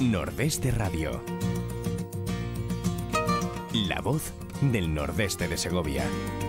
Nordeste Radio. La voz del nordeste de Segovia.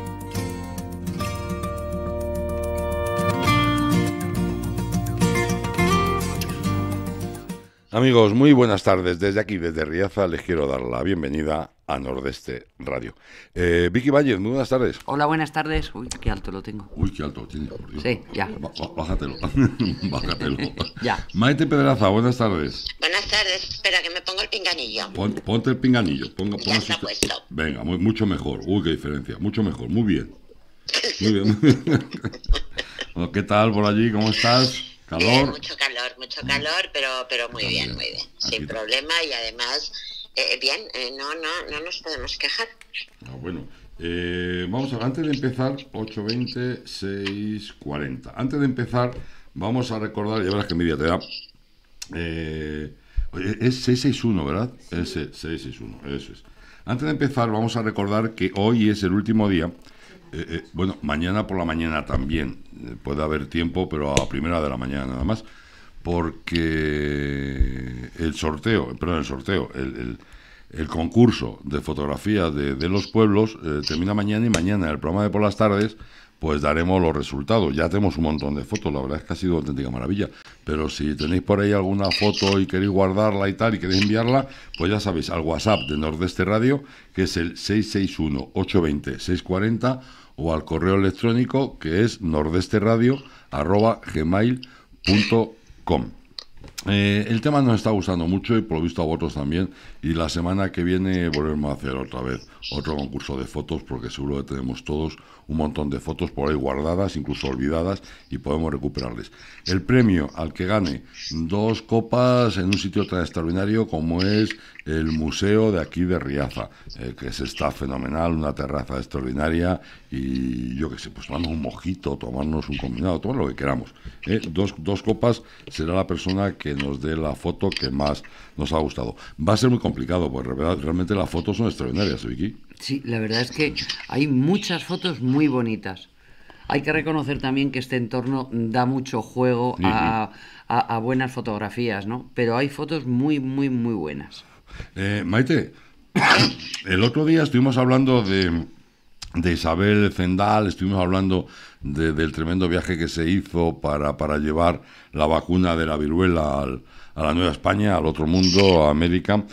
Amigos, muy buenas tardes. Desde aquí, desde Riaza, les quiero dar la bienvenida a Nordeste Radio. Vicky Valle, muy buenas tardes. Hola, buenas tardes. Uy, qué alto lo tengo. Uy, qué alto tiene, por Dios. Sí, ya. Bájatelo. Bájatelo. Ya. Maite Pedraza, buenas tardes. Buenas tardes. Espera, que me pongo el pinganillo. Ponte el pinganillo. Ya está puesto. Venga, mucho mejor. Uy, qué diferencia. Mucho mejor. Muy bien. Muy bien. Bueno, ¿qué tal por allí? ¿Cómo estás? ¿Calor? Bien, mucho calor, pero muy bien, muy bien. Sin problema y además, bien, no nos podemos quejar. Bueno, vamos a ver, antes de empezar, 8:20, 6:40. Antes de empezar, vamos a recordar, ya verás que mi día te da. Es 661, ¿verdad? Es 661, eso es. Antes de empezar, vamos a recordar que hoy es el último día. Bueno, mañana por la mañana también puede haber tiempo, pero a primera de la mañana nada más, porque el concurso de fotografía de los pueblos termina mañana, y mañana en el programa de por las tardes pues daremos los resultados. Ya tenemos un montón de fotos, la verdad es que ha sido una auténtica maravilla, pero si tenéis por ahí alguna foto y queréis guardarla y tal y queréis enviarla, pues ya sabéis, al WhatsApp de Nordeste Radio, que es el 661-820-640, o al correo electrónico, que es nordesteradio@gmail.com. El tema nos está gustando mucho y por lo visto a vosotros también, y la semana que viene volveremos a hacer otra vez otro concurso de fotos, porque seguro que tenemos todos un montón de fotos por ahí guardadas, incluso olvidadas, y podemos recuperarles. El premio al que gane 2 copas en un sitio tan extraordinario como es el museo de aquí de Riaza, que está fenomenal, una terraza extraordinaria, y yo qué sé, pues tomarnos un mojito, tomarnos un combinado, tomar lo que queramos. Dos copas será la persona que nos dé la foto que más nos ha gustado. Va a ser muy complicado, porque realmente las fotos son extraordinarias, Vicky. Sí, la verdad es que hay muchas fotos muy bonitas. Hay que reconocer también que este entorno da mucho juego a buenas fotografías, ¿no? Pero hay fotos muy, muy, muy buenas. Maite, el otro día estuvimos hablando de Isabel Zendal, estuvimos hablando del tremendo viaje que se hizo para llevar la vacuna de la viruela a la Nueva España, al otro mundo, a América,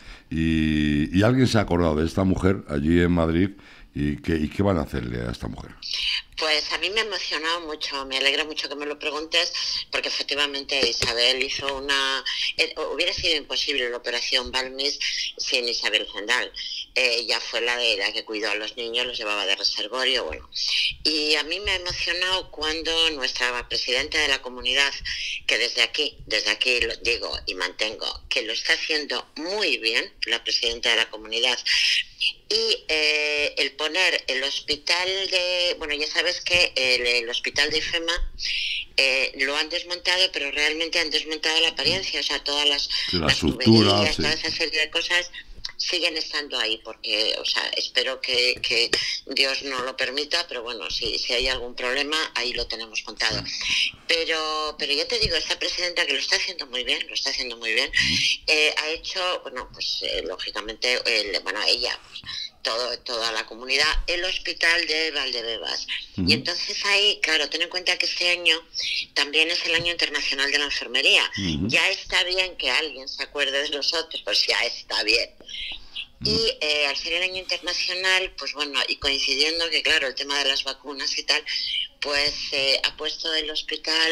y alguien se ha acordado de esta mujer allí en Madrid, y qué van a hacerle a esta mujer. Pues a mí me ha emocionado mucho, me alegra mucho que me lo preguntes, porque efectivamente Isabel hizo hubiera sido imposible la operación Balmis sin Isabel Zendal. Ella fue la que cuidó a los niños, los llevaba de reservorio, bueno. Y a mí me ha emocionado cuando nuestra presidenta de la comunidad, que desde aquí lo digo y mantengo, que lo está haciendo muy bien, la presidenta de la comunidad, y el poner el hospital bueno, ya sabes que el hospital de IFEMA lo han desmontado, pero realmente han desmontado la apariencia, o sea, todas las tuberías, toda esa serie de cosas siguen estando ahí, porque, o sea, espero que Dios no lo permita, pero bueno, si hay algún problema, ahí lo tenemos contado. Pero ya te digo, esta presidenta, que lo está haciendo muy bien, ha hecho, bueno, pues lógicamente, ella, pues, toda la comunidad, el hospital de Valdebebas. Y entonces ahí, claro, ten en cuenta que este año también es el año internacional de la enfermería. Ya está bien que alguien se acuerde de nosotros, pues ya está bien. Y al ser el año internacional, pues bueno, y coincidiendo que, claro, el tema de las vacunas y tal, pues ha puesto el hospital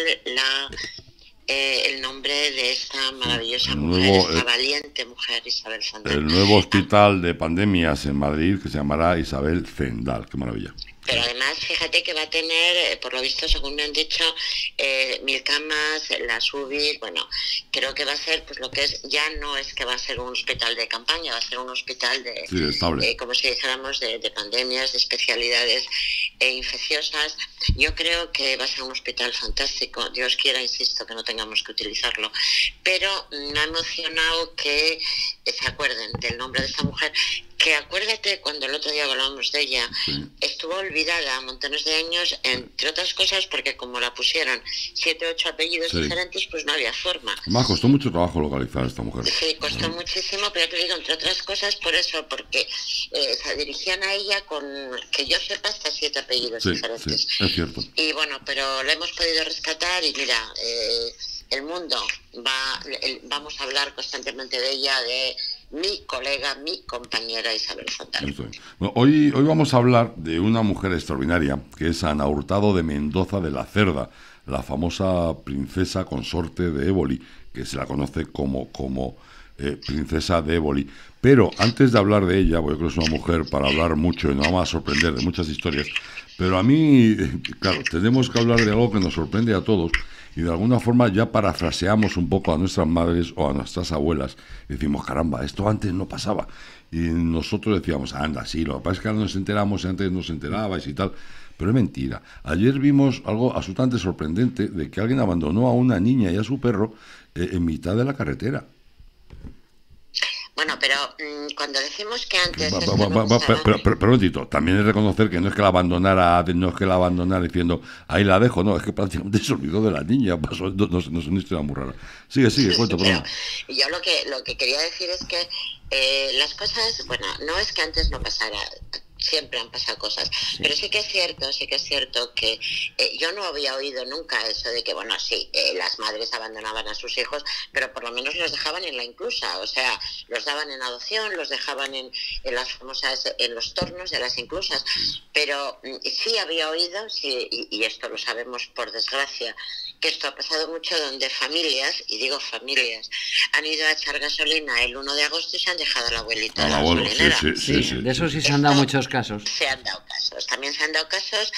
el nombre de esta maravillosa mujer, esta valiente mujer, Isabel Zendal. El nuevo hospital de pandemias en Madrid, que se llamará Isabel Zendal. Qué maravilla. Pero además, fíjate que va a tener, por lo visto, según me han dicho, 1000 camas, las UBI. Bueno, creo que va a ser, pues lo que es, ya no es que va a ser un hospital de campaña, va a ser un hospital estable. Como si dijéramos, de pandemias, de especialidades infecciosas. Yo creo que va a ser un hospital fantástico. Dios quiera, insisto, que no tengamos que utilizarlo. Pero me ha emocionado que se acuerden del nombre de esta mujer, que acuérdate cuando el otro día hablábamos de ella, estuvo olvidada montones de años, entre otras cosas porque como la pusieron 7 o 8 apellidos diferentes, pues no había forma. Además, costó mucho trabajo localizar a esta mujer. Sí, costó muchísimo, pero te digo, entre otras cosas, por eso, porque se dirigían a ella con, que yo sepa, hasta 7 apellidos diferentes. Sí, es cierto. Y bueno, pero la hemos podido rescatar y mira, el mundo vamos a hablar constantemente de ella, de mi colega, mi compañera Isabel Fontana. Bueno, hoy vamos a hablar de una mujer extraordinaria, que es Ana Hurtado de Mendoza de la Cerda, la famosa princesa consorte de Éboli, que se la conoce como princesa de Éboli. Pero antes de hablar de ella, porque yo creo que es una mujer para hablar mucho y nos vamos a sorprender de muchas historias, pero a mí, claro, tenemos que hablar de algo que nos sorprende a todos, y de alguna forma ya parafraseamos un poco a nuestras madres o a nuestras abuelas. Y decimos, caramba, esto antes no pasaba. Y nosotros decíamos, anda, sí, lo que pasa es que ahora nos enteramos y antes no se enterabais y tal. Pero es mentira. Ayer vimos algo absolutamente sorprendente de que alguien abandonó a una niña y a su perro en mitad de la carretera. Bueno, pero cuando decimos que antes... Pero un momentito, también es reconocer que no es que la abandonara diciendo, ahí la dejo, no, es que prácticamente se olvidó de la niña, pasó, no es una historia muy rara. Sigue, cuenta, perdón. Yo lo que quería decir es que las cosas, bueno, no es que antes no pasara, siempre han pasado cosas, pero sí que es cierto que yo no había oído nunca eso de que, bueno, sí, las madres abandonaban a sus hijos, pero por lo menos los dejaban en la inclusa, o sea, los daban en adopción, los dejaban en las famosas, en los tornos de las inclusas, pero sí había oído, sí, y esto lo sabemos por desgracia, que esto ha pasado mucho donde familias, y digo familias, han ido a echar gasolina el 1 de agosto y se han dejado a la abuelita de la gasolinera. Sí, de eso sí se han dado muchos casos. Se han dado casos. También se han dado casos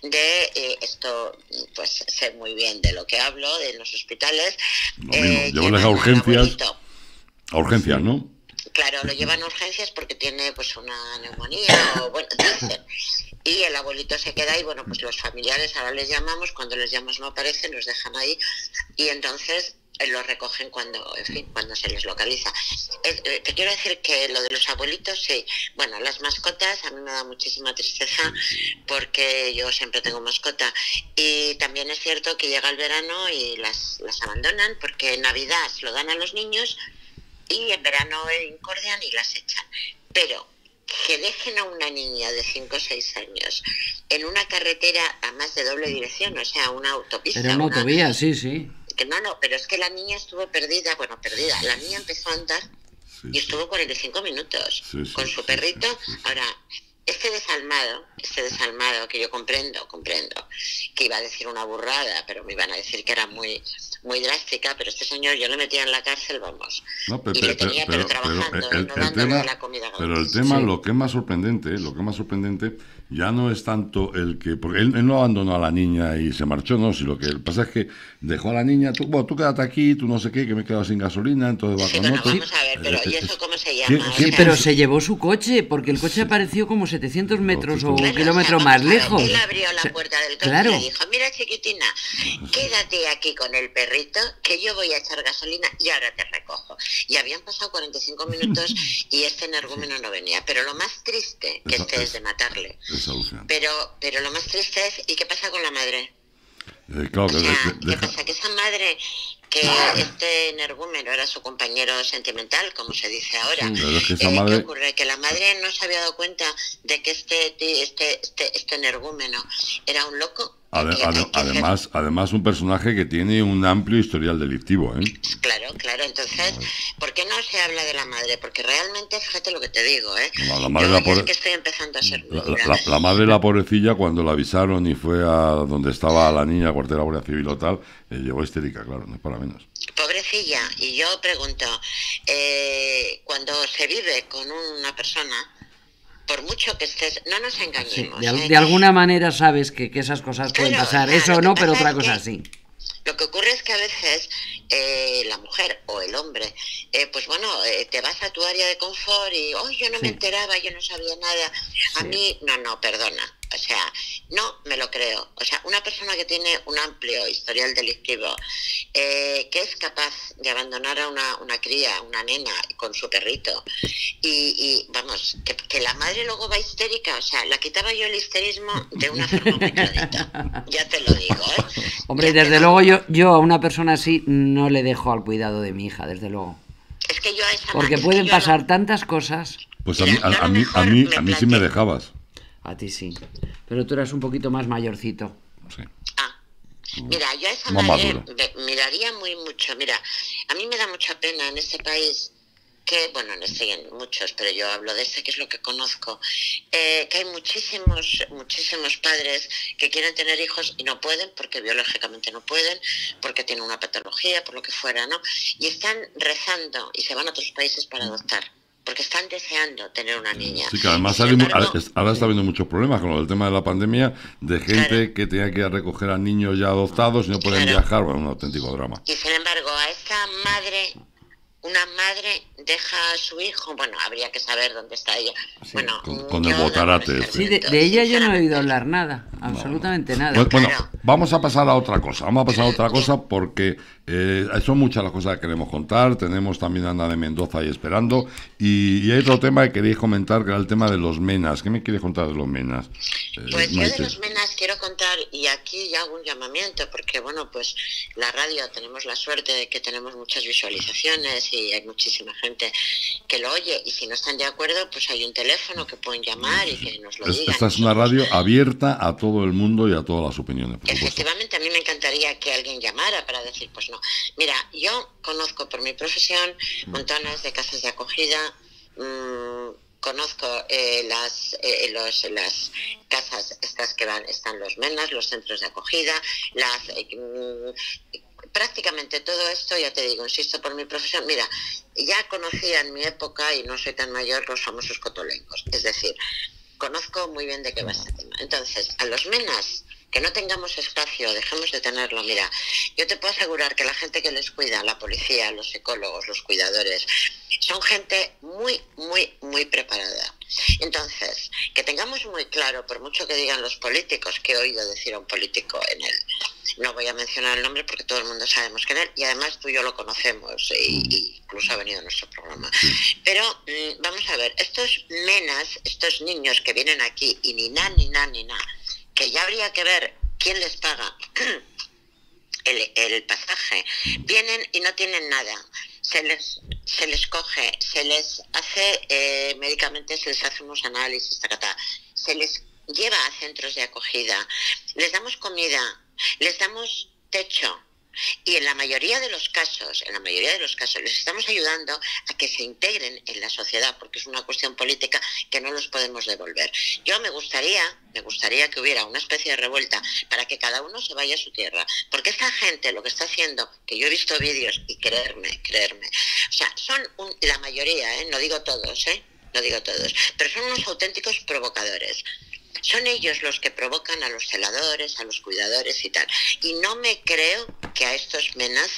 de esto, pues sé muy bien de lo que hablo, de los hospitales. Llevarles a urgencias. A urgencias, ¿no? Claro, lo llevan a urgencias porque tiene pues una neumonía, o bueno, dicen. Y el abuelito se queda ahí, bueno, pues los familiares ahora les llamamos, cuando les llamas no aparecen, los dejan ahí, y entonces los recogen cuando, en fin, cuando se les localiza. Te quiero decir que lo de los abuelitos, sí, bueno, las mascotas a mí me da muchísima tristeza porque yo siempre tengo mascota, y también es cierto que llega el verano y las abandonan porque en Navidad se lo dan a los niños y en verano incordian y las echan. Pero que dejen a una niña de 5 o 6 años en una carretera a más de doble dirección, o sea, una autopista. Pero una autovía, sí. Que no, pero es que la niña estuvo perdida, la niña empezó a andar y estuvo 45 minutos con su perrito. Ahora, este desalmado, que yo comprendo, que iba a decir una burrada, pero me iban a decir que era muy muy drástica, pero este señor yo le metía en la cárcel, vamos, y le tenía trabajando, no dándole la comida gratis. Pero el tema, lo que es más sorprendente, ya no es tanto el que, porque él no abandonó a la niña y se marchó, no, si lo que pasa es que dejó a la niña, tú quédate aquí, tú no sé qué, que me he quedado sin gasolina, entonces va con otro. Vamos a ver, pero ¿y eso cómo se llama? Sí, pero se llevó su coche, porque el coche apareció como 700 metros o un kilómetro más lejos. Él abrió la puerta del coche y le dijo, mira chiquitina, quédate aquí con el perrito, que yo voy a echar gasolina y ahora te recojo. Y habían pasado 45 minutos y este energúmeno no venía. Pero lo más triste, que es de matarle. Pero lo más triste es, ¿y qué pasa con la madre? Claro, ¿qué pasa? Que esa madre, que este energúmeno era su compañero sentimental, como se dice ahora, ¿qué ocurre? Que la madre no se había dado cuenta de que este energúmeno era un loco. Además, un personaje que tiene un amplio historial delictivo, ¿eh? Claro, entonces, ¿por qué no se habla de la madre? Porque realmente, fíjate lo que te digo, ¿eh? Es que estoy empezando a ser la madre, la pobrecilla, cuando la avisaron y fue a donde estaba la niña, cuartel de la Guardia Civil o tal, llegó histérica, claro, no es para menos. Pobrecilla, y yo pregunto, cuando se vive con una persona, por mucho que estés, no nos engañemos. Sí, de alguna manera sabes que esas cosas pueden pasar, eso no, pero otra cosa sí. Lo que ocurre es que a veces la mujer o el hombre, pues bueno, te vas a tu área de confort y, yo no me enteraba, yo no sabía nada. A mí, no, perdona. O sea, no me lo creo. O sea, una persona que tiene un amplio historial delictivo, que es capaz de abandonar a una cría, una nena, con su perrito, y vamos, que la madre luego va histérica. O sea, la quitaba yo el histerismo de una forma muy clarita. Ya te lo digo, ¿eh? Hombre, desde luego yo a una persona así no le dejo al cuidado de mi hija, desde luego. Es que yo a esa Porque pueden pasar tantas cosas. Pues Mira, a mí sí me dejabas. A ti sí. Pero tú eras un poquito más mayorcito. Sí. Mira, yo a esa Más madre maduro. miraría muy mucho. Mira, a mí me da mucha pena en este país que, bueno, en este y en muchos, pero yo hablo de este que es lo que conozco, que hay muchísimos padres que quieren tener hijos y no pueden, porque biológicamente no pueden, porque tienen una patología, por lo que fuera, ¿no? Y están rezando y se van a otros países para adoptar, porque están deseando tener una niña. Sí, que además Sin embargo, ahora está habiendo muchos problemas con el tema de la pandemia, de gente que tenía que ir a recoger a niños ya adoptados y no pueden viajar. Bueno, un auténtico drama. y sin embargo, a esta madre, una madre deja a su hijo, bueno, habría que saber dónde está ella. Sí, Bueno, con el yo no botarate. me Sí, sorprendo, de ella yo no he sinceramente. oído hablar nada, absolutamente nada. Bueno, Claro. vamos a pasar a otra cosa. Vamos a pasar a otra cosa porque son muchas las cosas que queremos contar. Tenemos también a Ana de Mendoza ahí esperando. Y hay otro tema que queréis comentar, que era el tema de los menas. ¿Qué me quieres contar de los menas? Pues yo Maite? de los menas quiero contar, y aquí ya hago un llamamiento, porque bueno, pues la radio tenemos la suerte de que tenemos muchas visualizaciones y hay muchísima gente que lo oye, y si no están de acuerdo, pues hay un teléfono que pueden llamar y que nos lo digan. Esta es una radio abierta a todo el mundo y a todas las opiniones, por supuesto. Efectivamente, a mí me encantaría que alguien llamara para decir, pues no. Mira, yo conozco por mi profesión montones de casas de acogida, conozco las casas estas que están los menas, los centros de acogida, prácticamente todo esto, ya te digo, insisto, por mi profesión. Mira, ya conocía en mi época, y no soy tan mayor, los famosos cotolencos. Es decir, conozco muy bien de qué va este tema. Entonces, a los menas, que no tengamos espacio, dejemos de tenerlo. Mira, yo te puedo asegurar que la gente que les cuida, la policía, los psicólogos, los cuidadores, son gente muy preparada. Entonces, que tengamos muy claro, por mucho que digan los políticos, que he oído decir a un político no voy a mencionar el nombre porque todo el mundo sabemos quién es, y además tú y yo lo conocemos, y incluso ha venido a nuestro programa. Pero vamos a ver, estos menas, estos niños que vienen aquí y ni nada, que ya habría que ver quién les paga el pasaje, vienen y no tienen nada, se les coge, se les hace médicamente, se les hace unos análisis, se les lleva a centros de acogida, les damos comida, les damos techo, y en la mayoría de los casos les estamos ayudando a que se integren en la sociedad, porque es una cuestión política que no los podemos devolver. Yo me gustaría que hubiera una especie de revuelta para que cada uno se vaya a su tierra, porque esta gente lo que está haciendo, que yo he visto vídeos, y creerme, o sea, son la mayoría, no digo todos, pero son unos auténticos provocadores. Son ellos los que provocan a los celadores, a los cuidadores y tal. Y no me creo que a estos menas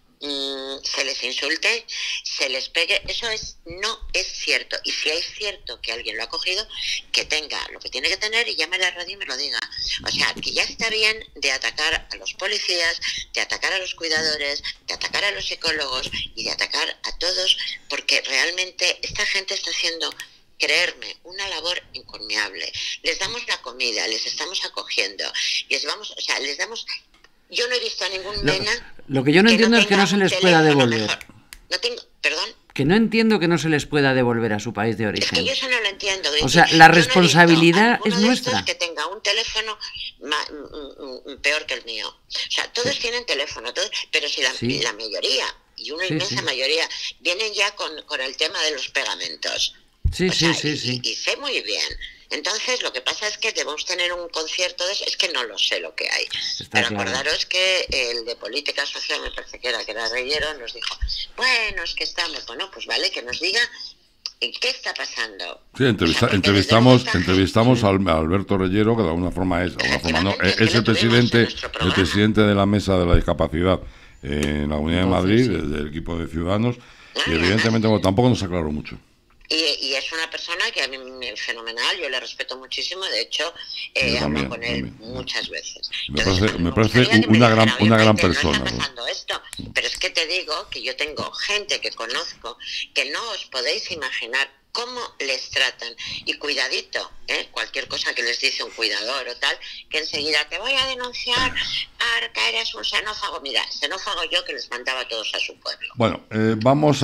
se les insulte, se les pegue. Eso no es cierto. Y si es cierto que alguien lo ha cogido, que tenga lo que tiene que tener y llame a la radio y me lo diga. O sea, que ya está bien de atacar a los policías, de atacar a los cuidadores, de atacar a los psicólogos y de atacar a todos, porque realmente esta gente está haciendo, creerme, una labor encomiable. Les damos la comida, les estamos acogiendo, les damos. Yo no he visto a ningún nena. Lo que yo no entiendo es que no se les pueda devolver. Perdón. Que no entiendo que no se les pueda devolver a su país de Es origen. que yo eso no lo entiendo. O sea, la responsabilidad es nuestra. Que tenga un teléfono peor que el mío. O sea, todos tienen teléfono, pero si la mayoría, y una inmensa mayoría, vienen ya con el tema de los pegamentos. Sí. Y sé muy bien. Entonces, lo que pasa es que debemos tener un concierto de eso. Es que no lo sé lo que hay. Pero claro. acordaros que el de política social, me parece que era Reyero, nos dijo, bueno, es que estamos, bueno, pues vale, que nos diga qué está pasando. Sí, entrevistamos a Alberto Reyero, que de alguna forma es el presidente de la Mesa de la Discapacidad en la Comunidad de Madrid, del equipo de Ciudadanos, y evidentemente tampoco nos aclaró mucho. Y es una persona persona que a mí me es fenomenal, yo le respeto muchísimo, de hecho, hablo con él muchas veces. Entonces, me parece una gran persona. No está pasando esto, pero es que te digo que yo tengo gente que conozco que no os podéis imaginar cómo les tratan, y cuidadito, cualquier cosa que les dice un cuidador o tal, que enseguida te voy a denunciar, que eres un xenófago. Mira, xenófago yo, que les mandaba a todos a su pueblo. Bueno, vamos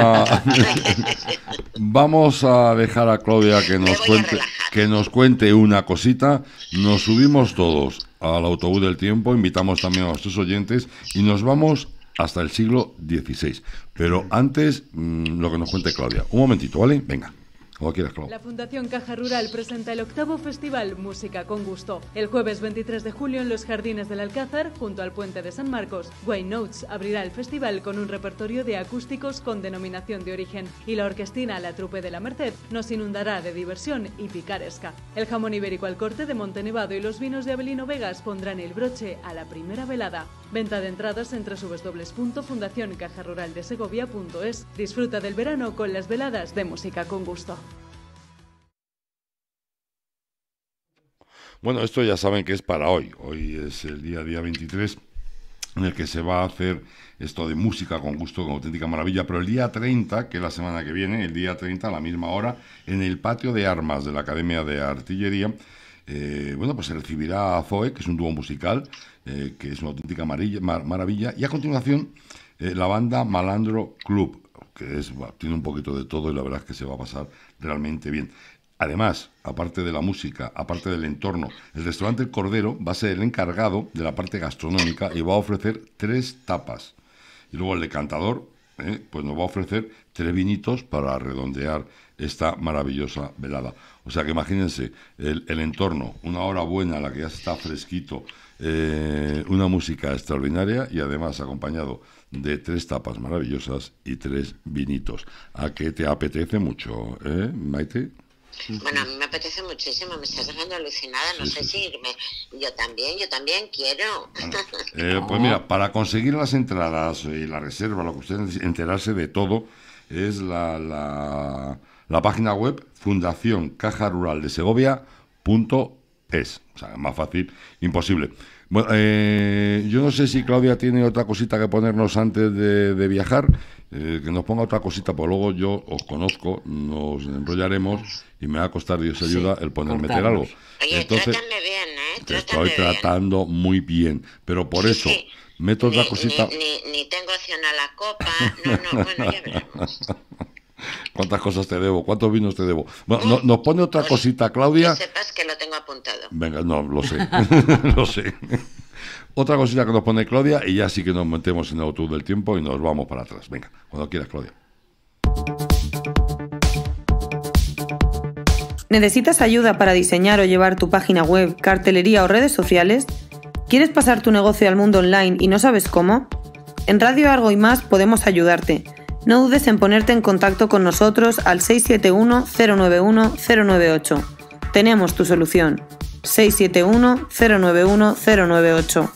a dejar a Claudia que nos cuente una cosita. Nos subimos todos al autobús del tiempo, invitamos también a nuestros oyentes y nos vamos hasta el siglo XVI. Pero antes, lo que nos cuente Claudia. Un momentito, ¿vale? Venga. Como quieras, Claudia. La Fundación Caja Rural presenta el 8º Festival Música con Gusto. El jueves 23 de julio en los Jardines del Alcázar, junto al Puente de San Marcos, Wayne Notes abrirá el festival con un repertorio de acústicos con denominación de origen, y la orquestina La Trupe de la Merced nos inundará de diversión y picaresca. El jamón ibérico al corte de Montenevado y los vinos de Avelino Vegas pondrán el broche a la primera velada. Venta de entradas en www.fundacioncajaruraldesegovia.es. Disfruta del verano con las veladas de Música con Gusto. Bueno, esto ya saben que es para hoy. Hoy es el día 23 en el que se va a hacer esto de Música con Gusto, con auténtica maravilla. Pero el día 30, que es la semana que viene, el día 30 a la misma hora, en el patio de armas de la Academia de Artillería, pues se recibirá a Zoe, que es un dúo musical, que es una auténtica maravilla. Y a continuación, la banda Malandro Club, que tiene un poquito de todo y la verdad es que se va a pasar realmente bien. Además, aparte de la música, aparte del entorno, el restaurante El Cordero va a ser el encargado de la parte gastronómica y va a ofrecer 3 tapas. Y luego el decantador, pues nos va a ofrecer 3 vinitos para redondear esta maravillosa velada. O sea que imagínense el entorno, una hora buena, la que ya está fresquito, una música extraordinaria y además acompañado de 3 tapas maravillosas y 3 vinitos. ¿A qué te apetece mucho, Maite? Bueno, a mí me apetece muchísimo, me estás dejando alucinada, no sé si irme. Yo también quiero. Pues mira, para conseguir las entradas y la reserva, lo que ustedes enterarse de todo, es la página web fundacioncajaruraldesegovia.es. O sea, más fácil, imposible. Bueno, yo no sé si Claudia tiene otra cosita que ponernos antes de viajar, que nos ponga otra cosita, porque luego yo os conozco, nos enrollaremos y me va a costar, Dios ayuda, el meter algo. Oye, entonces, trátame bien, te estoy tratando muy bien, pero por eso meto otra cosita. Ni tengo opción a la copa, bueno, ya veremos. ¿Cuántas cosas te debo? ¿Cuántos vinos te debo? Bueno, nos pone otra cosita, Claudia. Que sepas que lo tengo apuntado. Venga, no, lo sé, lo sé. Otra cosita que nos pone Claudia y ya sí que nos metemos en el autobús del tiempo y nos vamos para atrás. Venga, cuando quieras, Claudia. ¿Necesitas ayuda para diseñar o llevar tu página web, cartelería o redes sociales? ¿Quieres pasar tu negocio al mundo online y no sabes cómo? En Radio Argo y Más podemos ayudarte. No dudes en ponerte en contacto con nosotros al 671-091-098. Tenemos tu solución. 671-091-098.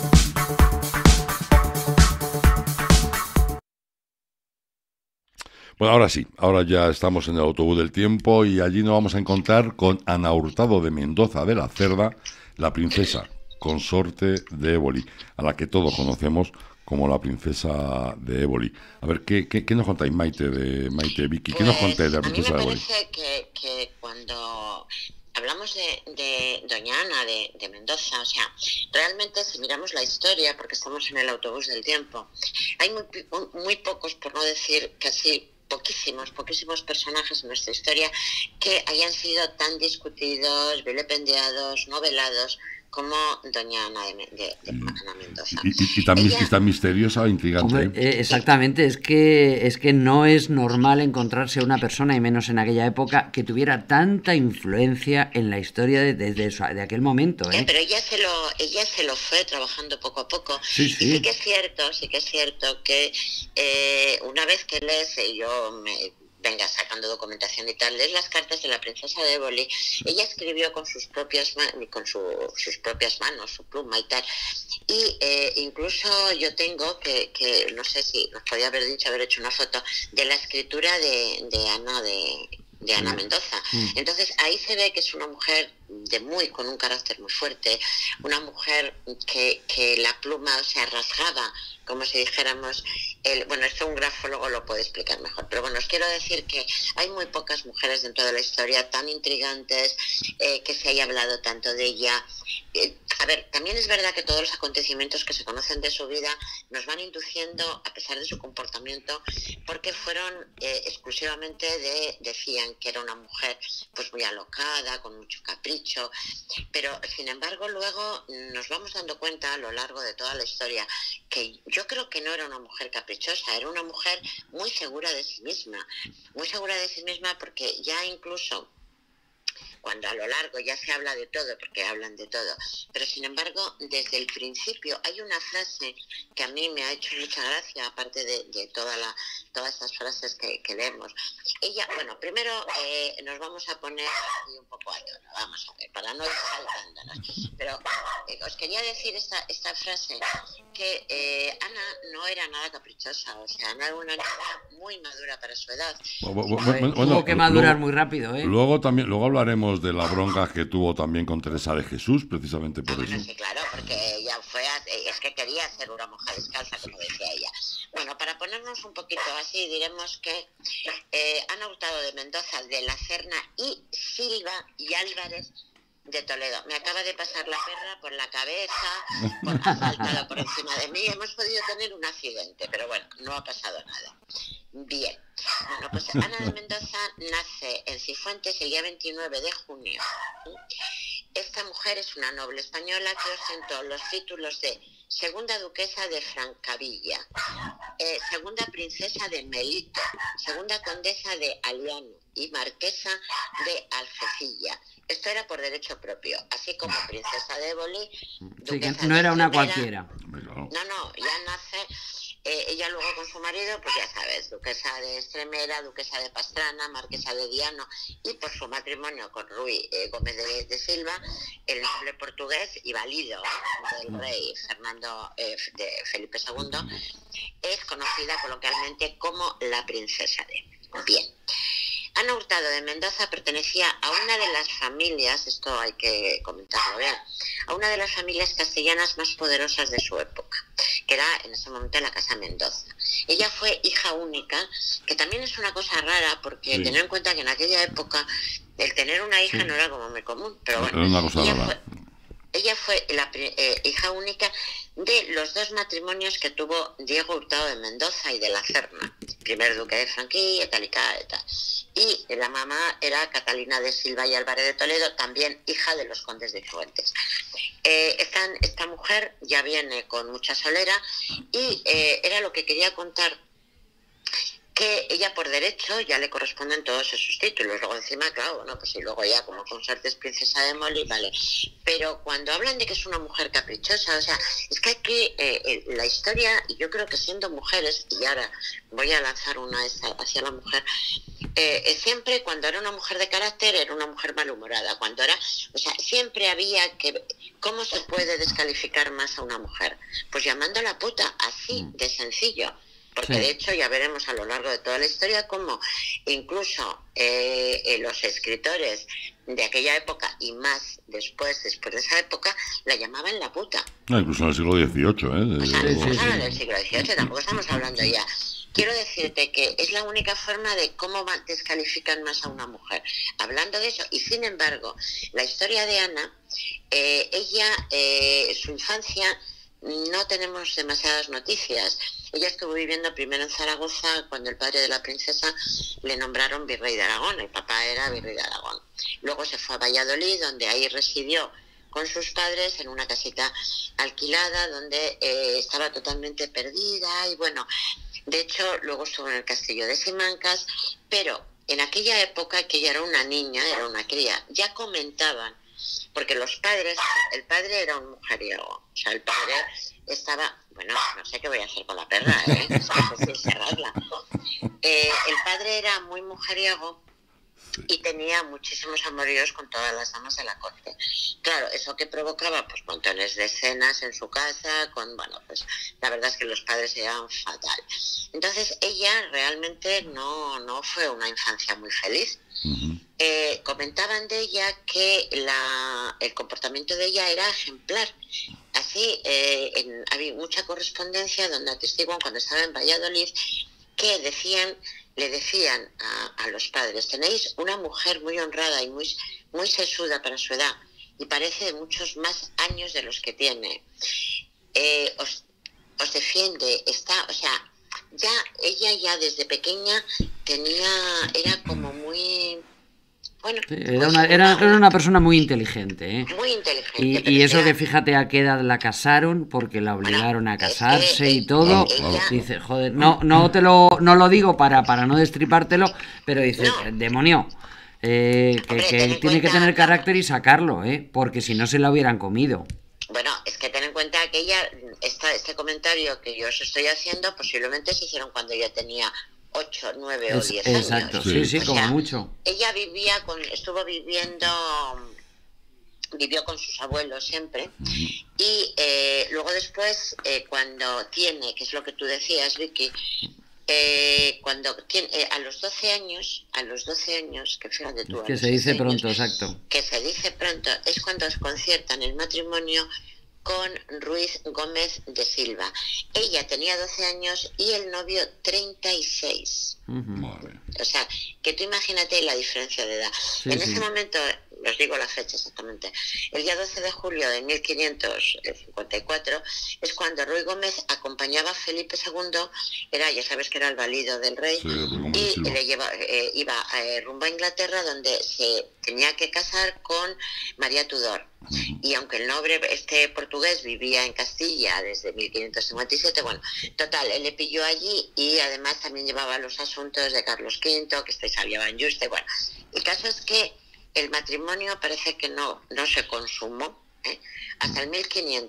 Bueno, ahora sí, ahora ya estamos en el autobús del tiempo y allí nos vamos a encontrar con Ana Hurtado de Mendoza de la Cerda, la princesa consorte de Éboli, a la que todos conocemos como la princesa de Éboli. A ver, ¿qué nos contáis, Maite, Vicky? ¿Qué nos contáis de la princesa de Éboli? A mí me parece que cuando hablamos de Doña Ana de Mendoza, o sea, realmente si miramos la historia, porque estamos en el autobús del tiempo, hay muy pocos, por no decir casi poquísimos personajes en nuestra historia que hayan sido tan discutidos, vilipendiados, novelados como Doña Ana de Ana Mendoza. Y tan misteriosa e intrigante. Hombre, exactamente, es que no es normal encontrarse una persona, y menos en aquella época, que tuviera tanta influencia en la historia de aquel momento. Pero ella se lo fue trabajando poco a poco. Sí. Y sí que es cierto que una vez que lees, yo venga sacando documentación y tal, lees las cartas de la princesa de Éboli, ella escribió con sus propias manos, su pluma y tal, y incluso yo tengo que no sé si nos podía haber dicho, haber hecho una foto de la escritura de Ana de Ana Mendoza. Entonces ahí se ve que es una mujer con un carácter muy fuerte, una mujer que la pluma, o sea, rasgaba, como si dijéramos, bueno, esto un grafólogo lo puede explicar mejor, pero bueno, os quiero decir que hay muy pocas mujeres dentro de la historia tan intrigantes, que se haya hablado tanto de ella. A ver, también es verdad que todos los acontecimientos que se conocen de su vida nos van induciendo, a pesar de su comportamiento, porque fueron exclusivamente decían que era una mujer pues muy alocada, con mucho capricho, pero sin embargo luego nos vamos dando cuenta a lo largo de toda la historia que yo creo que no era una mujer caprichosa, era una mujer muy segura de sí misma porque ya incluso cuando a lo largo ya se habla de todo, porque hablan de todo, pero sin embargo, desde el principio hay una frase que a mí me ha hecho mucha gracia, aparte de todas estas frases que leemos. Ella, bueno, primero nos vamos a poner aquí un poco a tono, vamos a ver, para no ir saltándonos, pero os quería decir esta frase, que Ana no era nada caprichosa, o sea, Ana era una niña muy madura para su edad. Tuvo que madurar muy rápido, ¿eh? Luego hablaremos de la bronca que tuvo también con Teresa de Jesús, precisamente por eso. Sí, claro, porque ella es que quería ser una mujer descalza, como decía ella. Bueno, para ponernos un poquito así, diremos que Ana Hurtado de Mendoza, de la Serna, y Silva y Álvarez de Toledo. Me acaba de pasar la perra por la cabeza, ha saltado por encima de mí. Hemos podido tener un accidente, pero bueno, no ha pasado nada. Bien. Bueno, pues Ana de Mendoza nace en Cifuentes el día 29 de junio. Esta mujer es una noble española que ostentó los títulos de segunda duquesa de Francavilla, segunda princesa de Melito, segunda condesa de Aliano y marquesa de Algecilla. Esto era por derecho propio, así como princesa de Éboli. Sí, que no era una cualquiera. No, ya nace. Ella luego con su marido, pues ya sabes, duquesa de Extremera, duquesa de Pastrana, marquesa de Diano, y por su matrimonio con Ruy Gómez de Silva, el noble portugués y valido del rey Fernando de Felipe II, es conocida coloquialmente como la princesa de. Bien. Ana Hurtado de Mendoza pertenecía a una de las familias, esto hay que comentarlo bien, a una de las familias castellanas más poderosas de su época, que era en ese momento la Casa Mendoza. Ella fue hija única, que también es una cosa rara, porque tened en cuenta que en aquella época el tener una hija no era como muy común, pero bueno, era una cosa rara. Ella fue la hija única de los dos matrimonios que tuvo Diego Hurtado de Mendoza y de la Serna, primer duque de Franquilla, tal y tal. Y la mamá era Catalina de Silva y Álvarez de Toledo, también hija de los condes de Cifuentes. Esta mujer ya viene con mucha solera y era lo que quería contar, que ella por derecho ya le corresponden todos esos títulos. Luego encima, claro, bueno, pues y luego ya como consorte es princesa de Moli, vale. Pero cuando hablan de que es una mujer caprichosa, o sea, es que aquí la historia, y yo creo que siendo mujeres, y ahora voy a lanzar una hacia la mujer, siempre cuando era una mujer de carácter era una mujer malhumorada, cuando era, o sea, siempre había que, ¿cómo se puede descalificar más a una mujer? Pues llamándola puta, así de sencillo. Porque de hecho ya veremos a lo largo de toda la historia cómo incluso los escritores de aquella época y más después de esa época la llamaban la puta. No, incluso en el siglo XVIII. O sea, no estamos hablando del siglo XVIII, tampoco estamos hablando ya. Quiero decirte que es la única forma de cómo descalifican más a una mujer, hablando de eso. Y sin embargo, la historia de Ana, su infancia, no tenemos demasiadas noticias. Ella estuvo viviendo primero en Zaragoza cuando el padre de la princesa le nombraron virrey de Aragón, el papá era virrey de Aragón. Luego se fue a Valladolid, donde ahí residió con sus padres en una casita alquilada donde estaba totalmente perdida y bueno, de hecho luego estuvo en el castillo de Simancas, pero en aquella época, que ella era una niña, era una cría, ya comentaban, porque los padres, el padre era un mujeriego, o sea, el padre estaba, bueno, no sé qué voy a hacer con la perra, es que cerrarla. El padre era muy mujeriego y tenía muchísimos amoríos con todas las damas de la corte. Claro, eso que provocaba, pues montones de escenas en su casa, bueno, pues la verdad es que los padres se llevaban fatal. Entonces ella realmente no fue una infancia muy feliz. comentaban de ella que el comportamiento de ella era ejemplar. Así, había mucha correspondencia donde atestiguan cuando estaba en Valladolid que le decían a los padres: tenéis una mujer muy honrada y muy, muy sesuda para su edad y parece de muchos más años de los que tiene. Os defiende, o sea, ella ya desde pequeña era como muy... Bueno, sí, era una persona muy inteligente, ¿eh? Muy inteligente. Y eso que fíjate a qué edad la casaron, porque la obligaron a casarse y todo. Dice, joder, no lo digo para no destripártelo, pero dice, no. Demonio, que tiene que tener carácter y sacarlo, porque si no se la hubieran comido. Bueno, es que ten en cuenta que este comentario que yo os estoy haciendo posiblemente se hicieron cuando ella tenía 8, 9 o 10 años. Exacto, sí, como mucho. Ella vivió con sus abuelos siempre, y luego después, cuando tiene, que es lo que tú decías, Vicky, cuando tiene, a los 12 años, que fíjate tú... Que se dice pronto, exacto. Que se dice pronto, es cuando conciertan el matrimonio con Ruiz Gómez de Silva. Ella tenía 12 años y el novio 36. O sea, que tú imagínate la diferencia de edad. Sí, en ese momento, os digo la fecha exactamente, el día 12 de julio de 1554 es cuando Ruiz Gómez acompañaba a Felipe II, ya sabes que era el valido del rey, y iba rumbo a Inglaterra, donde se tenía que casar con María Tudor. Y aunque el noble portugués vivía en Castilla desde 1557, bueno, total, él le pilló allí, y además también llevaba los asuntos de Carlos V, que sabía en Juste. Bueno, el caso es que el matrimonio parece que no se consumó hasta el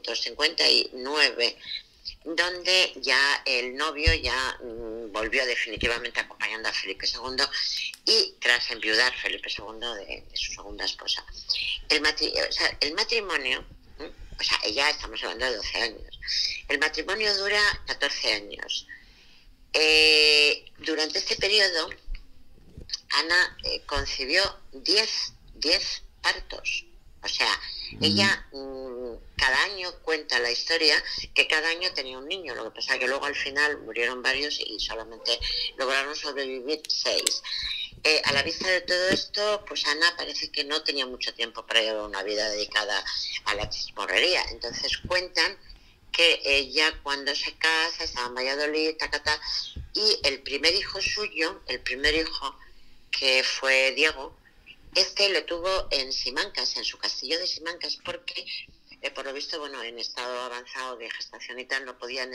1559, donde ya el novio volvió definitivamente acompañando a Felipe II, y tras enviudar Felipe II de su segunda esposa. El matrimonio, ella, estamos hablando de 12 años, el matrimonio dura 14 años. Durante este periodo, Ana concibió 10 partos. O sea, ella cada año cuenta la historia que cada año tenía un niño. Lo que pasa es que luego al final murieron varios y solamente lograron sobrevivir 6. A la vista de todo esto, pues Ana parece que no tenía mucho tiempo para llevar una vida dedicada a la chismorrería. Entonces cuentan que ella, cuando se casa, estaba en Valladolid, y el primer hijo suyo, que fue Diego, lo tuvo en Simancas, en su castillo de Simancas, porque por lo visto, bueno, en estado avanzado de gestación y tal, no podían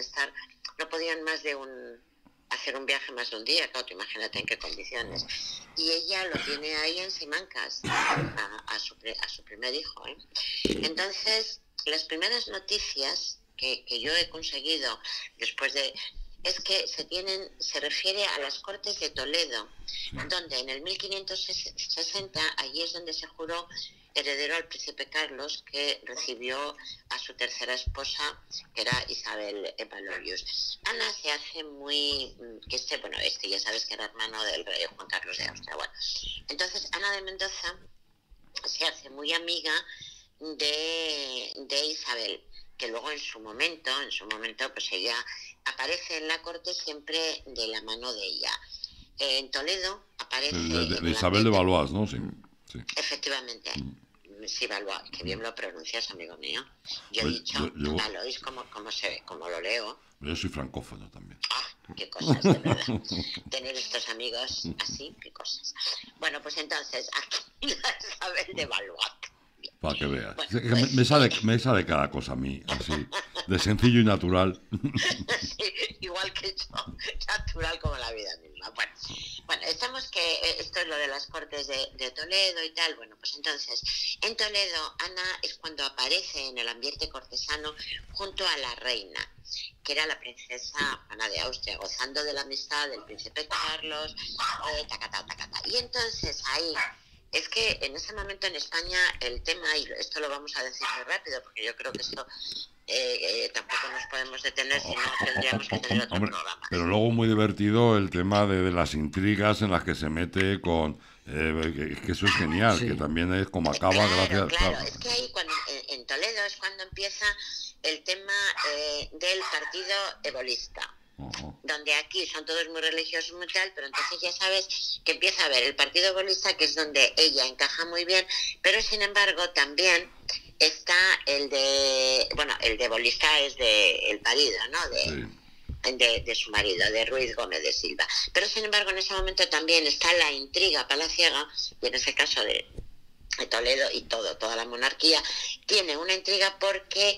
hacer un viaje más de un día. Claro, imagínate en qué condiciones. Y ella lo tiene ahí en Simancas, a su primer hijo, Entonces, las primeras noticias que yo he conseguido después es que se refiere a las Cortes de Toledo, donde en el 1560, allí es donde se juró heredero al príncipe Carlos, que recibió a su tercera esposa, que era Isabel Valorius. Ana se hace muy... ya sabes que era hermano del rey Juan Carlos de Austria. Bueno, entonces Ana de Mendoza se hace muy amiga de Isabel, que luego en su momento, pues ella aparece en la corte siempre de la mano de ella. En Toledo aparece... de Isabel de Valois, ¿no? Sí. Efectivamente. Sí, Valois, que bien lo pronuncias, amigo mío. Yo he dicho Valois como lo leo. Yo soy francófono también. Qué cosas, de verdad. Tener estos amigos así, qué cosas. Bueno, pues entonces, aquí la Isabel de Valois. Para que veas. Bueno, pues... me sale cada cosa a mí, así, de sencillo y natural. Sí, igual que yo, natural como la vida misma. Bueno, estamos que esto es lo de las Cortes de Toledo y tal. Bueno, pues entonces, en Toledo, Ana es cuando aparece en el ambiente cortesano junto a la reina, que era la princesa Ana de Austria, gozando de la amistad del príncipe Carlos, Y entonces ahí... Es que en ese momento en España el tema, y esto lo vamos a decir muy rápido, porque yo creo que esto tampoco nos podemos detener, si no tendríamos que tener otro programa. Pero luego muy divertido el tema de las intrigas en las que se mete con Que eso es genial, Sí. que también es como acaba, Claro, gracias. claro, es que ahí cuando en Toledo es cuando empieza el tema del partido ebolista. Ojo. Donde aquí son todos muy religiosos muy tal, pero entonces ya sabes que empieza a haber el partido ebolista, que es donde ella encaja muy bien, pero sin embargo también está el de, bueno, el de ebolista es de el marido, ¿no? De su marido, de Ruiz Gómez de Silva. Pero sin embargo en ese momento también está la intriga palaciega, y en ese caso de Toledo y toda la monarquía, tiene una intriga porque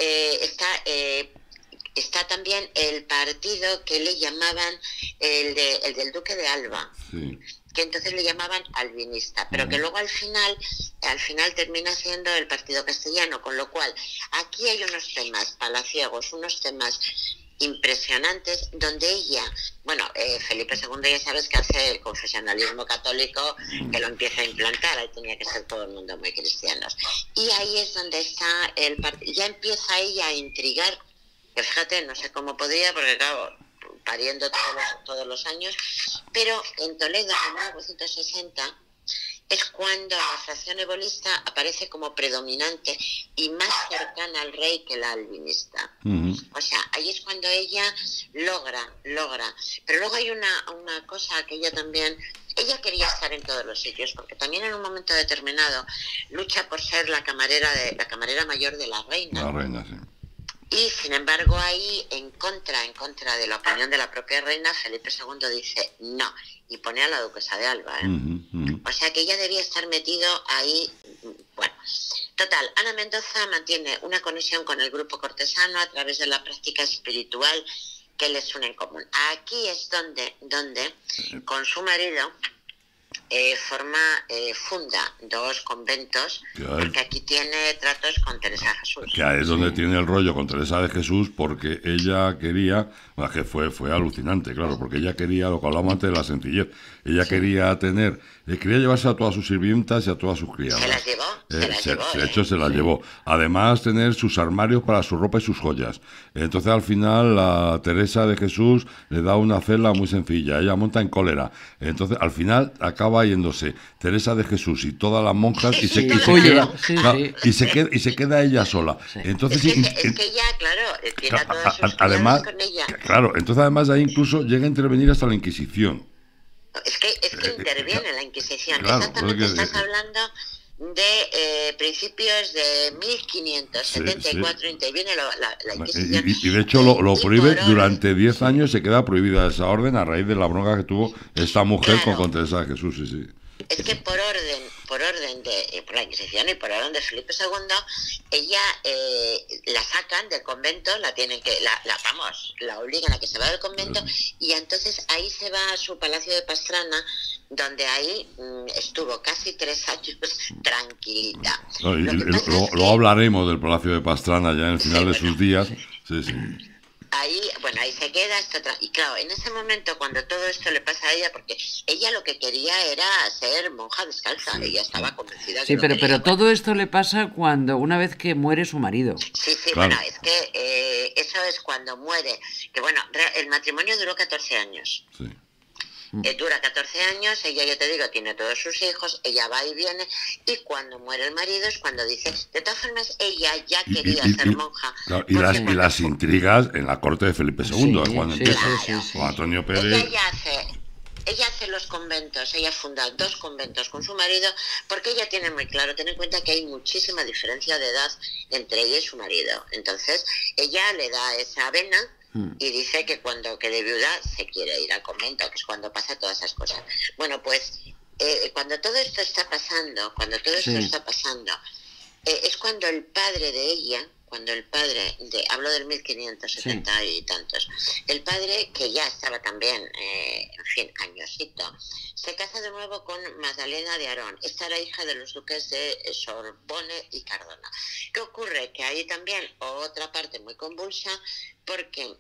está también el partido que le llamaban el del Duque de Alba, Sí. que entonces le llamaban albinista, pero que luego al final termina siendo el partido castellano, con lo cual aquí hay unos temas palaciegos, unos temas impresionantes, donde ella, bueno, Felipe II ya sabes que hace el confesionalismo católico, que lo empieza a implantar, ahí tenía que ser todo el mundo muy cristianos, y ahí es donde está el partido, ya empieza ella a intrigar, que fíjate, no sé cómo podría, porque claro, pariendo todos los años, pero en Toledo en 1960 es cuando la fracción ebolista aparece como predominante y más cercana al rey que la albinista. O sea, ahí es cuando ella logra. Pero luego hay una cosa que ella también, ella quería estar en todos los sitios, porque también en un momento determinado lucha por ser la camarera mayor de la reina. La reina, sí. Y sin embargo ahí, en contra de la opinión de la propia reina, Felipe II dice no, y pone a la duquesa de Alba, ¿eh? O sea que ella debía estar metido ahí. Bueno, total, Ana Mendoza mantiene una conexión con el grupo cortesano a través de la práctica espiritual que les une en común. Aquí es donde con su marido funda dos conventos, porque aquí tiene tratos con Teresa de Jesús. Que es donde tiene el rollo con Teresa de Jesús, porque ella quería, bueno, que fue alucinante, claro, porque ella quería, lo que hablábamos antes de la sencillez, ella quería llevarse a todas sus sirvientas y a todas sus criadas. Se las llevó, De hecho, se las llevó. Además, tener sus armarios para su ropa y sus joyas. Entonces, al final, la Teresa de Jesús le da una celda muy sencilla. Ella monta en cólera. Entonces, al final, acaba yéndose Teresa de Jesús y todas las monjas y se queda ella sola. Entonces, es que ella, claro, tiene a todas sus además, con ella. Claro, entonces además ahí incluso llega a intervenir hasta la Inquisición. Es que interviene la Inquisición. Claro, exactamente, estás hablando de principios de 1574, interviene la Inquisición. Y de hecho lo prohíbe durante 10 años, se queda prohibida esa orden a raíz de la bronca que tuvo esta mujer con Teresa de Jesús. Sí. Es que por orden de la Inquisición y por orden de Felipe II, ella la sacan del convento, la tienen que, la obligan a que se vaya del convento, y entonces ahí se va a su palacio de Pastrana, donde ahí estuvo casi 3 años tranquilita. Luego hablaremos del palacio de Pastrana ya en el final de sus días. Sí. Ahí se queda, y claro, en ese momento cuando todo esto le pasa a ella, porque ella lo que quería era ser monja descalza, ella estaba convencida que pero todo esto le pasa una vez que muere su marido. Sí, claro. Bueno, es que eso es cuando muere, que bueno, el matrimonio duró 14 años. Sí. Dura 14 años, ella, ya te digo, tiene todos sus hijos, ella va y viene, y cuando muere el marido es cuando dice, de todas formas, ella ya quería ser monja. Claro, y las intrigas en la corte de Felipe II, cuando empieza con Antonio Pérez. Ella hace los conventos, ella funda 2 conventos con su marido, porque ella tiene muy claro, ten en cuenta que hay muchísima diferencia de edad entre ella y su marido. Entonces, ella le da esa vena, y dice que cuando quede viuda se quiere ir al convento, que es cuando pasa todas esas cosas. Bueno, pues cuando todo esto está pasando, es cuando el padre de ella, hablo del 1570 y tantos, el padre, que ya estaba también, añosito, se casa de nuevo con Magdalena de Arón. Esta era hija de los duques de Sorbonne y Cardona. ¿Qué ocurre? Que hay también otra parte muy convulsa, porque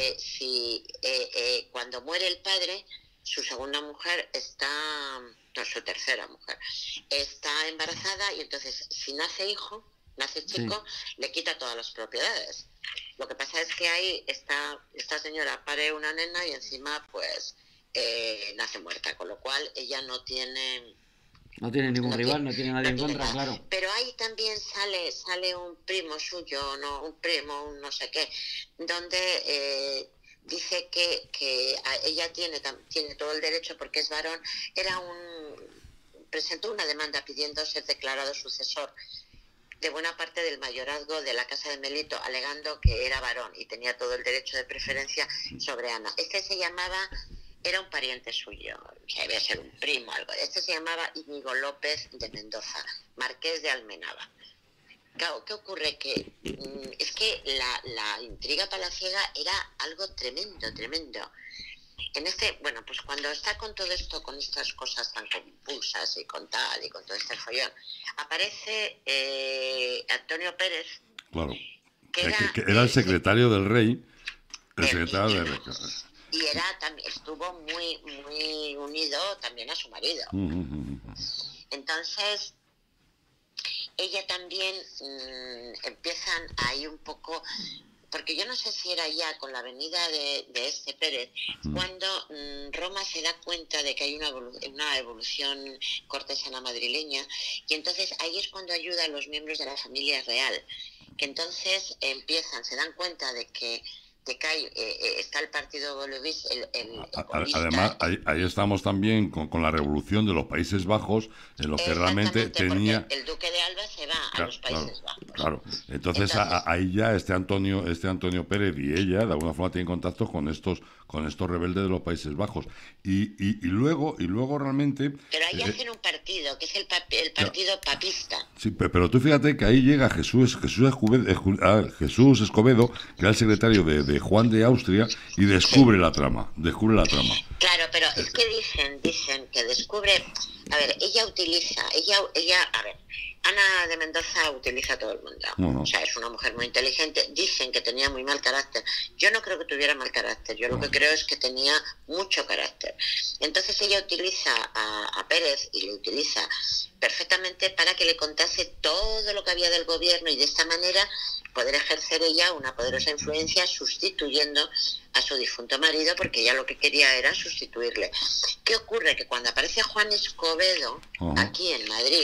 cuando muere el padre, su segunda mujer su tercera mujer, está embarazada, y entonces si nace chico, le quita todas las propiedades. Lo que pasa es que ahí esta señora pare una nena y encima pues nace muerta, con lo cual ella no tiene... No tiene ningún rival, no tiene nadie en contra, nada. claro. Pero ahí también sale un primo suyo, no, un primo, un no sé qué, donde dice que ella tiene todo el derecho porque es varón. Presentó una demanda pidiendo ser declarado sucesor de buena parte del mayorazgo de la Casa de Melito, alegando que era varón y tenía todo el derecho de preferencia sobre Ana. Era un pariente suyo, o sea, debía ser un primo, algo. Se llamaba Íñigo López de Mendoza, marqués de Almenaba. Claro, ¿qué ocurre? Que es que la intriga palaciega era algo tremendo, tremendo. Bueno, pues cuando está con todo esto, con estas cosas tan compulsas y con tal, y con todo este follón, aparece Antonio Pérez. Claro, que era el secretario del rey, y estuvo muy, muy unido también a su marido. Entonces, ella también empiezan ahí un poco, porque yo no sé si era ya con la venida de este Pérez, cuando Roma se da cuenta de que hay una evolución cortesana madrileña, y entonces ahí es cuando ayuda a los miembros de la familia real, que entonces se dan cuenta de que está el partido bolivista. Además, ahí estamos también con la revolución de los Países Bajos, en los que realmente tenía... El duque de Alba se va a los Países Bajos. Claro, entonces ahí ya este Antonio Pérez y ella, de alguna forma, tienen contacto con estos rebeldes de los Países Bajos. Y luego realmente... Pero ahí hacen un partido, que es el partido papista. Sí, pero tú fíjate que ahí llega Jesús Escobedo, que era el secretario de Juan de Austria, y descubre la trama. Claro, pero es que dicen que descubre... A ver, Ana de Mendoza utiliza a todo el mundo. O sea, es una mujer muy inteligente. Dicen que tenía muy mal carácter. Yo no creo que tuviera mal carácter. Yo lo que creo es que tenía mucho carácter. Entonces ella utiliza a Pérez, y le utiliza perfectamente para que le contase todo lo que había del gobierno, y de esta manera poder ejercer ella una poderosa influencia sustituyendo a su difunto marido, porque ella lo que quería era sustituirle. ¿Qué ocurre? Que cuando aparece Juan Escobedo aquí en Madrid,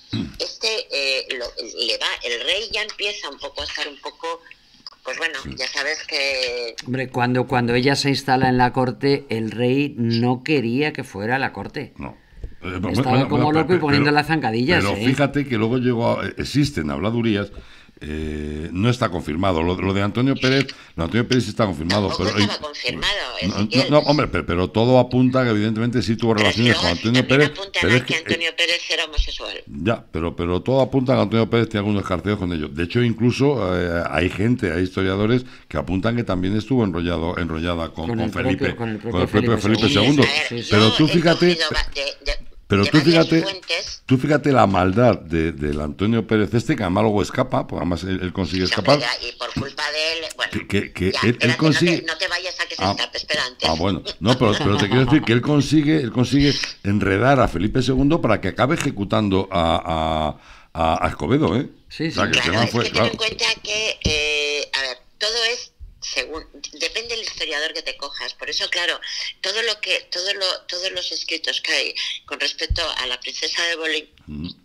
el rey ya empieza un poco a estar un poco, pues bueno, ya sabes que... Hombre, cuando ella se instala en la corte, el rey no quería que fuera a la corte. No. Estaba como loco y poniendo las zancadillas. Pero fíjate que luego existen habladurías. No está confirmado. Lo de Antonio Pérez está confirmado. Tampoco estaba confirmado. No, hombre, pero todo apunta que evidentemente sí tuvo relaciones con Antonio Pérez. Pero es que Antonio Pérez era homosexual. Ya, pero todo apunta a que Antonio Pérez tiene algunos escarceos con ellos. De hecho, incluso hay historiadores que apuntan que también estuvo enrollada con Felipe, con el propio Felipe II. Pero tú fíjate... Pero tú fíjate la maldad del Antonio Pérez que además luego escapa, porque además él consigue escapar. Y por culpa de él, bueno, que él consigue... No te vayas a que se escape, espera antes. Bueno, no, pero te quiero decir que él consigue enredar a Felipe II para que acabe ejecutando a Escobedo, ¿eh? Sí, sí. O sea, que claro, ten en cuenta que, todo es depende del historiador que te cojas. Por eso, claro, todos los escritos que hay con respecto a la princesa de Bolí,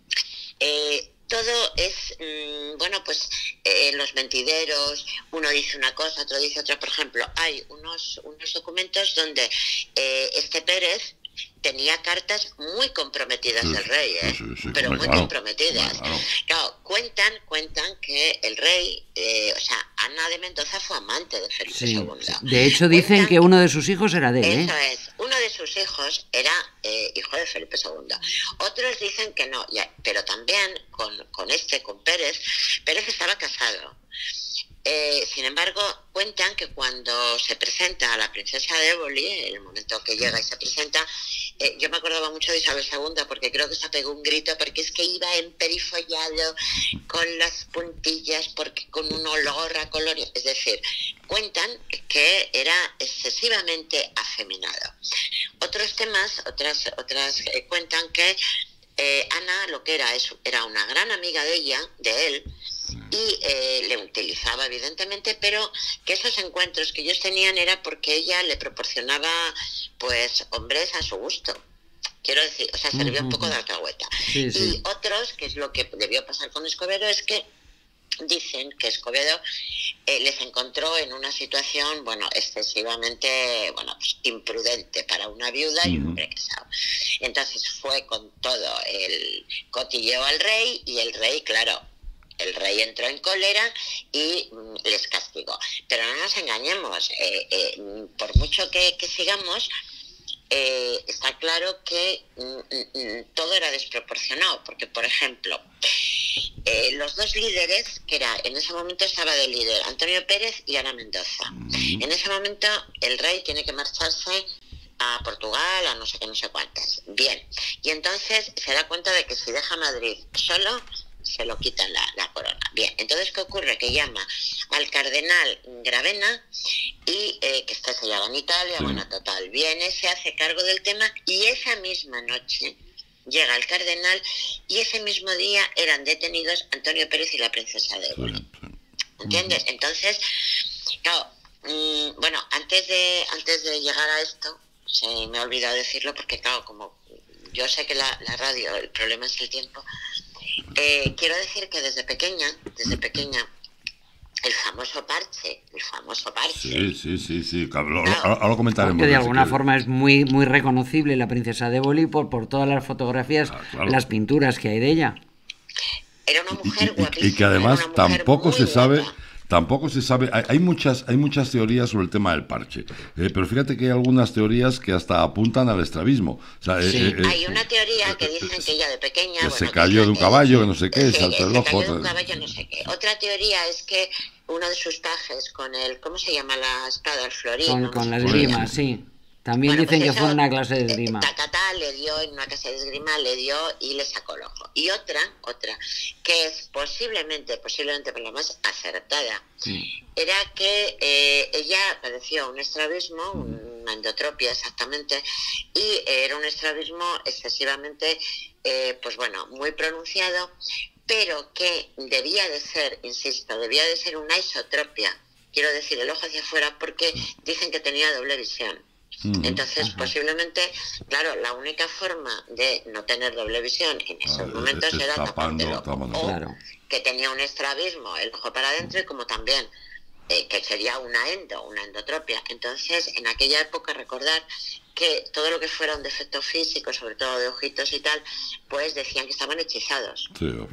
todo es, los mentideros, uno dice una cosa, otro dice otra. Por ejemplo, hay unos documentos donde este Pérez tenía cartas muy comprometidas del rey, pero muy comprometidas. Claro, cuentan que el rey, Ana de Mendoza fue amante de Felipe II. De hecho, dicen que uno de sus hijos era de él. Eso es, uno de sus hijos era hijo de Felipe II. Otros dicen que no, pero también con Pérez estaba casado. Sin embargo, cuentan que cuando se presenta a la princesa de Éboli, en el momento que llega y se presenta, yo me acordaba mucho de Isabel II, porque creo que se pegó un grito, porque es que iba emperifollado con las puntillas, porque con un olor a colonia. Es decir, cuentan que era excesivamente afeminado. Otras cuentan que Ana lo que era una gran amiga de él, y le utilizaba evidentemente, pero que esos encuentros que ellos tenían era porque ella le proporcionaba pues hombres a su gusto. Quiero decir, o sea, servía un poco de alcahueta. Sí, sí. Y otros, que es lo que debió pasar con Escobedo, es que dicen que Escobedo les encontró en una situación, bueno, excesivamente, bueno, pues, imprudente para una viuda y un hombre casado. Entonces fue con todo el cotilleo al rey, y el rey, claro, el rey entró en cólera y les castigó. Pero no nos engañemos, por mucho que sigamos, está claro que todo era desproporcionado, porque, por ejemplo, los dos líderes, que era, en ese momento estaba de líder Antonio Pérez y Ana Mendoza. En ese momento el rey tiene que marcharse a Portugal, a no sé qué, no sé cuántas. Bien, y entonces se da cuenta de que si deja Madrid solo, se lo quitan la corona. Bien, entonces, ¿qué ocurre? Que llama al cardenal Gravena y que está sellado en Italia, bueno, total, viene, se hace cargo del tema, y esa misma noche llega el cardenal, y ese mismo día eran detenidos Antonio Pérez y la princesa de Éboli. ¿Entiendes? Entonces, claro, bueno, antes de llegar a esto, se me ha olvidado decirlo, porque claro, como yo sé que la radio, el problema es el tiempo, quiero decir que desde pequeña, el famoso parche. Sí, claro, ahora lo comentaremos. Porque de alguna forma es muy, muy reconocible la princesa de Éboli por todas las fotografías, claro, las pinturas que hay de ella. Era una mujer guapísima. Y que además tampoco se sabe... Guapa. Tampoco se sabe, hay muchas teorías sobre el tema del parche, pero fíjate que hay algunas teorías que hasta apuntan al estrabismo. O sea, hay una teoría que dicen que ella de pequeña... Que se cayó de un caballo, que no sé qué, saltó el ojo. Se cayó de un caballo, no sé qué. Otra teoría es que uno de sus pajes con el... ¿Cómo se llama la espada? El florino. Con la esgrima, sí. También Bueno, dicen pues que fue una clase de esgrima. Tacatá le dio en una clase de esgrima, le dio y le sacó el ojo. Y otra, que es posiblemente por lo más acertada, era que ella padeció un estrabismo, una endotropia exactamente, y era un estrabismo excesivamente, pues bueno, muy pronunciado, pero que debía de ser, insisto, debía de ser una isotropia, quiero decir, el ojo hacia afuera, porque dicen que tenía doble visión. Entonces, posiblemente, claro, la única forma de no tener doble visión en esos momentos era taparte el ojo. O que tenía un estrabismo, el ojo para adentro, y como también, que sería una endotropia. Entonces, en aquella época, recordar que todo lo que fuera un defecto físico, sobre todo de ojitos y tal, pues decían que estaban hechizados.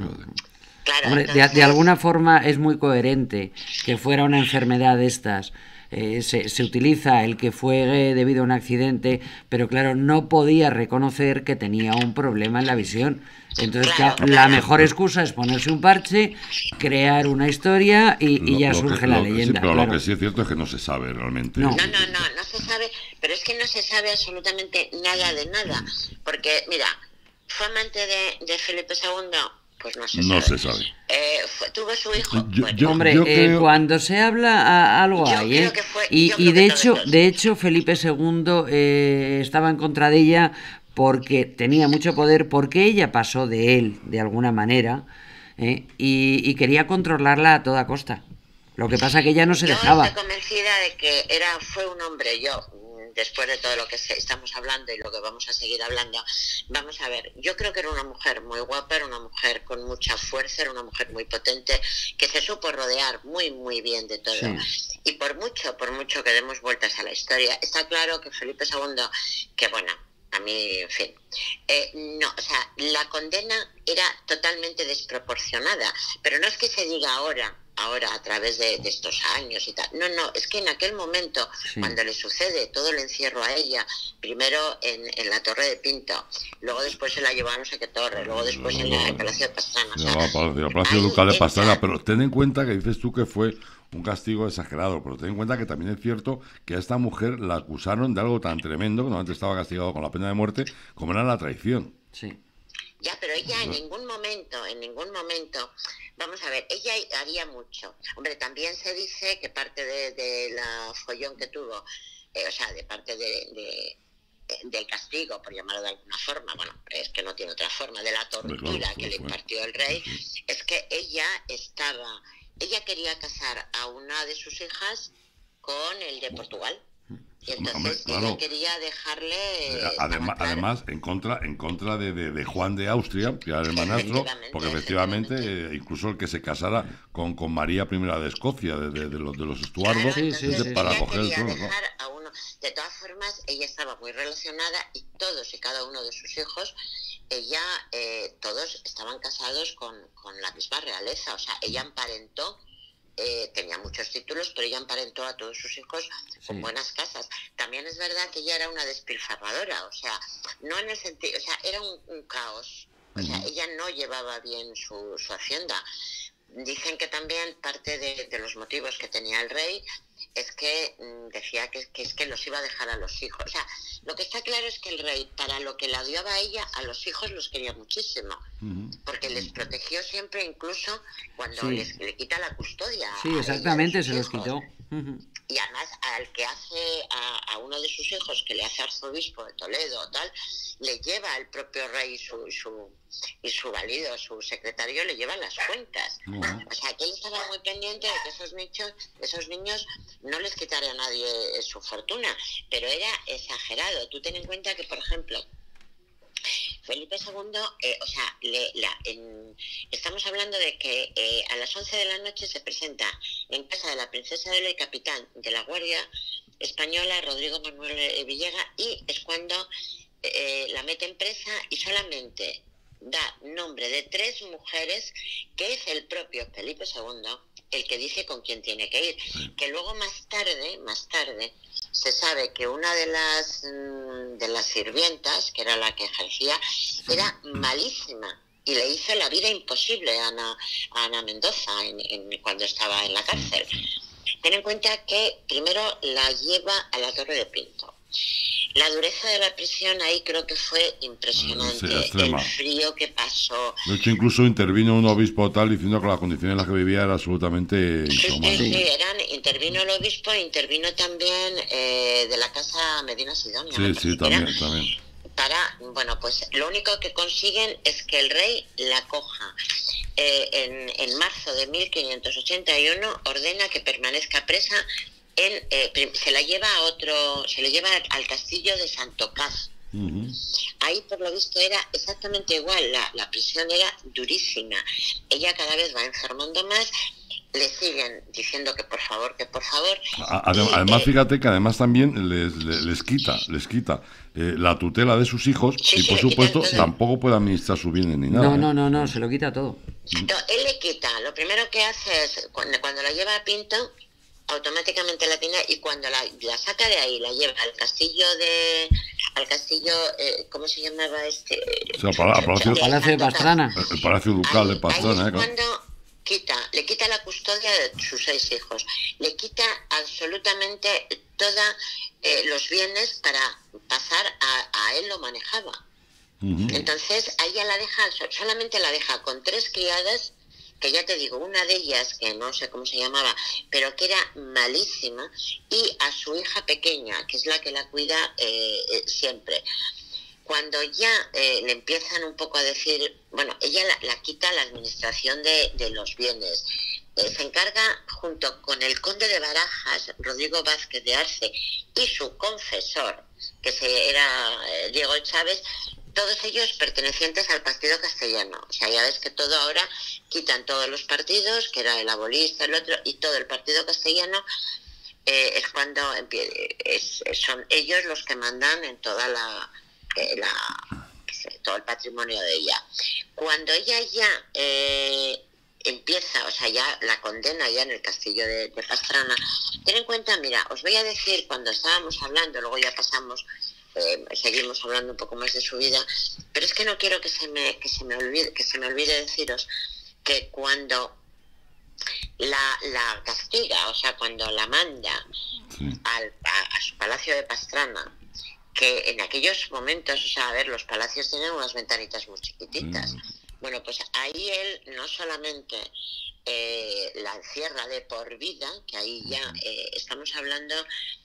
Claro, hombre, entonces... de alguna forma es muy coherente que fuera una enfermedad de estas. Se utiliza el que fue debido a un accidente, pero claro, no podía reconocer que tenía un problema en la visión. Entonces, claro, la mejor excusa es ponerse un parche, crear una historia y ya surge la leyenda. Sí, pero lo que sí es cierto es que no se sabe realmente. No se sabe, pero es que no se sabe absolutamente nada de nada. Porque, mira, fue amante de Felipe II. Pues no se sabe. Tuvo su hijo. Hombre, creo... cuando se habla algo hay, ¿eh? Y de hecho Felipe II estaba en contra de ella porque tenía mucho poder, porque ella pasó de él de alguna manera, y quería controlarla a toda costa. Lo que pasa que ella no se dejaba. Yo estoy convencida de que fue un hombre, después de todo lo que estamos hablando y lo que vamos a seguir hablando, vamos a ver, yo creo que era una mujer muy guapa, era una mujer con mucha fuerza, era una mujer muy potente, que se supo rodear muy, muy bien de todo. Sí. Y por mucho que demos vueltas a la historia, está claro que Felipe II, que bueno, a mí, en fin, o sea, la condena era totalmente desproporcionada, pero no es que se diga ahora a través de estos años y tal. No, es que en aquel momento, cuando le sucede todo el encierro a ella, primero en la Torre de Pinto, luego después se la llevó a no sé qué torre, luego después en el Palacio de Pastrana. El Palacio Ducal de Pastrana, pero ten en cuenta que dices tú que fue un castigo exagerado, pero ten en cuenta que también es cierto que a esta mujer la acusaron de algo tan tremendo, que normalmente estaba castigado con la pena de muerte, como era la traición. Sí. Ya, pero ella en ningún momento, vamos a ver, ella haría mucho. Hombre, también se dice que parte de la follón que tuvo, o sea, de parte de del castigo, por llamarlo de alguna forma, bueno, es que no tiene otra forma, de la tortura que le impartió el rey, es que ella quería casar a una de sus hijas con el de Portugal. Y entonces ella quería dejarle... Además, en contra de Juan de Austria, que era el hermanastro, porque efectivamente incluso el que se casara con María I de Escocia, de los Estuardos, para coger el trono. De todas formas, ella estaba muy relacionada y todos y cada uno de sus hijos, todos estaban casados con la misma realeza, o sea, ella emparentó. Tenía muchos títulos, pero ella emparentó a todos sus hijos con buenas casas. También es verdad que ella era una despilfarradora, o sea, no en el sentido, o sea, era un caos, o sea, ella no llevaba bien su hacienda. Dicen que también parte de los motivos que tenía el rey es que decía que es que los iba a dejar a los hijos. O sea, lo que está claro es que el rey, para lo que la odiaba a ella, a los hijos los quería muchísimo, porque les protegió siempre, incluso cuando le quita la custodia. Sí, exactamente, se los quitó. Y además al que hace a uno de sus hijos, que le hace arzobispo de Toledo o tal, le lleva el propio rey y su valido, su secretario, le llevan las cuentas. O sea, que él estaba muy pendiente de que esos niños no les quitara a nadie su fortuna, pero era exagerado. Tú ten en cuenta que, por ejemplo, Felipe II, estamos hablando de que a las 11 de la noche se presenta en casa de la princesa Adela y capitán de la Guardia Española, Rodrigo Manuel Villega, y es cuando la meten presa y solamente da nombre de 3 mujeres, que es el propio Felipe II el que dice con quién tiene que ir. Que luego más tarde se sabe que una de las sirvientas, que era la que ejercía, era malísima y le hizo la vida imposible a Ana Mendoza cuando estaba en la cárcel. Ten en cuenta que primero la lleva a la Torre de Pinto. La dureza de la prisión ahí creo que fue impresionante, el frío que pasó. De hecho, incluso intervino un obispo tal diciendo que las condiciones en las que vivía era absolutamente inhumanas. Intervino el obispo, intervino también de la casa Medina Sidonia. También. Bueno, pues lo único que consiguen es que el rey la coja. En marzo de 1581 ordena que permanezca presa. Se le lleva al castillo de Santocaz. Ahí, por lo visto, era exactamente igual. La prisión era durísima. Ella cada vez va enfermando más. Le siguen diciendo que por favor. Además, fíjate que además también les quita la tutela de sus hijos, y por supuesto tampoco puede administrar su bien ni nada. No, se lo quita todo. No, él le quita. Lo primero que hace es, cuando la lleva a Pinto, automáticamente la tiene, y cuando la saca de ahí, la lleva al castillo ¿cómo se llamaba este? Palacio de Pastrana. El Palacio Ducal de Pastrana. Ahí es cuando le quita la custodia de sus 6 hijos, le quita absolutamente todos los bienes para pasar a él lo manejaba. Entonces a ella solamente la deja con 3 criadas, que ya te digo, una de ellas, que no sé cómo se llamaba, pero que era malísima, y a su hija pequeña, que es la que la cuida siempre. Cuando ya le empiezan un poco a decir, bueno, ella la quita la administración de los bienes, se encarga, junto con el conde de Barajas, Rodrigo Vázquez de Arce, y su confesor, que era Diego Chávez, todos ellos pertenecientes al partido castellano. O sea, ya ves que todo ahora quitan todos los partidos, que era el abolista, el otro, y todo el partido castellano, es cuando son ellos los que mandan en toda todo el patrimonio de ella. Cuando ella ya empieza, o sea, ya la condena ya en el castillo de Pastrana, ten en cuenta, mira, os voy a decir, cuando estábamos hablando, luego ya pasamos, seguimos hablando un poco más de su vida, pero es que no quiero que se me olvide deciros que cuando la castiga, o sea, cuando la manda a su palacio de Pastrana, que en aquellos momentos, o sea, a ver, los palacios tienen unas ventanitas muy chiquititas. Bueno, pues ahí él no solamente la encierra de por vida, que ahí ya estamos hablando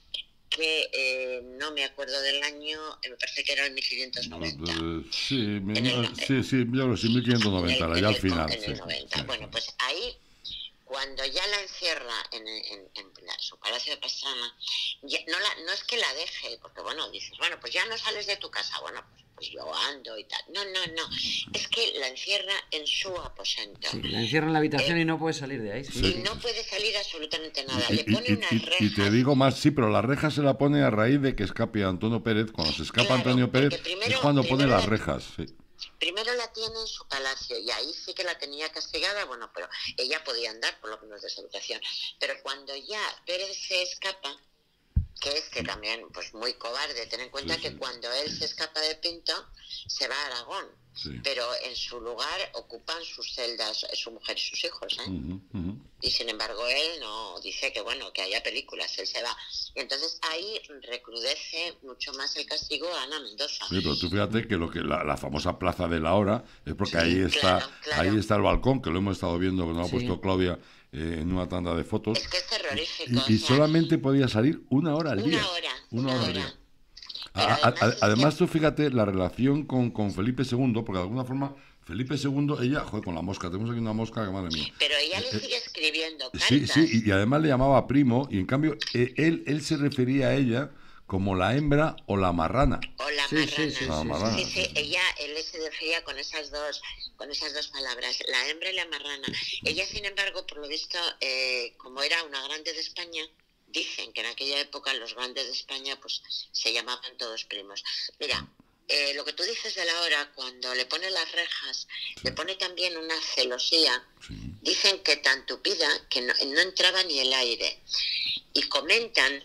que no me acuerdo del año, me parece que era el 1590. Sí, yo lo sé, 1590, ya al final. En el 90. Bueno, pues ahí, cuando ya la encierra en su palacio de Pastrana, no es que la deje, porque bueno, dices, bueno, pues ya no sales de tu casa, bueno, pues yo ando y tal. No, es que la encierra en su aposento. Sí, la encierra en la habitación y no puede salir de ahí. Sí. Y no puede salir absolutamente nada. Le pone unas rejas. Y te digo más, sí, pero la reja se la pone a raíz de que escape Antonio Pérez. Cuando se escapa Antonio Pérez es cuando pone las rejas. Sí. Primero la tiene en su palacio y ahí sí que la tenía castigada, bueno, pero ella podía andar por lo menos de esa habitación. Pero cuando ya Pérez se escapa, que también, pues muy cobarde, ten en cuenta que cuando él se escapa de Pinto, se va a Aragón, pero en su lugar ocupan sus celdas su mujer y sus hijos, y sin embargo él no dice que bueno, que haya películas, él se va. Y entonces ahí recrudece mucho más el castigo a Ana Mendoza. Sí, pero tú fíjate que la famosa Plaza de la Hora es porque ahí está el balcón, que lo hemos estado viendo, que nos ha puesto Claudia en una tanda de fotos. Es que es terrorífico. Y solamente podía salir una hora al día. Una hora al día. Además, tú fíjate la relación con Felipe II, porque de alguna forma Felipe II, ella, con la mosca, tenemos aquí una mosca que madre mía. Pero ella le sigue escribiendo cartas. Sí, y además le llamaba primo, y en cambio él se refería a ella como la hembra o la marrana. O la marrana. Sí, él se refería con esas dos palabras, la hembra y la marrana. Ella, sin embargo, por lo visto, como era una grande de España, dicen que en aquella época los grandes de España pues se llamaban todos primos. Mira, lo que tú dices de la hora, cuando le pone las rejas, le pone también una celosía. Dicen que tan tupida que no entraba ni el aire. Y comentan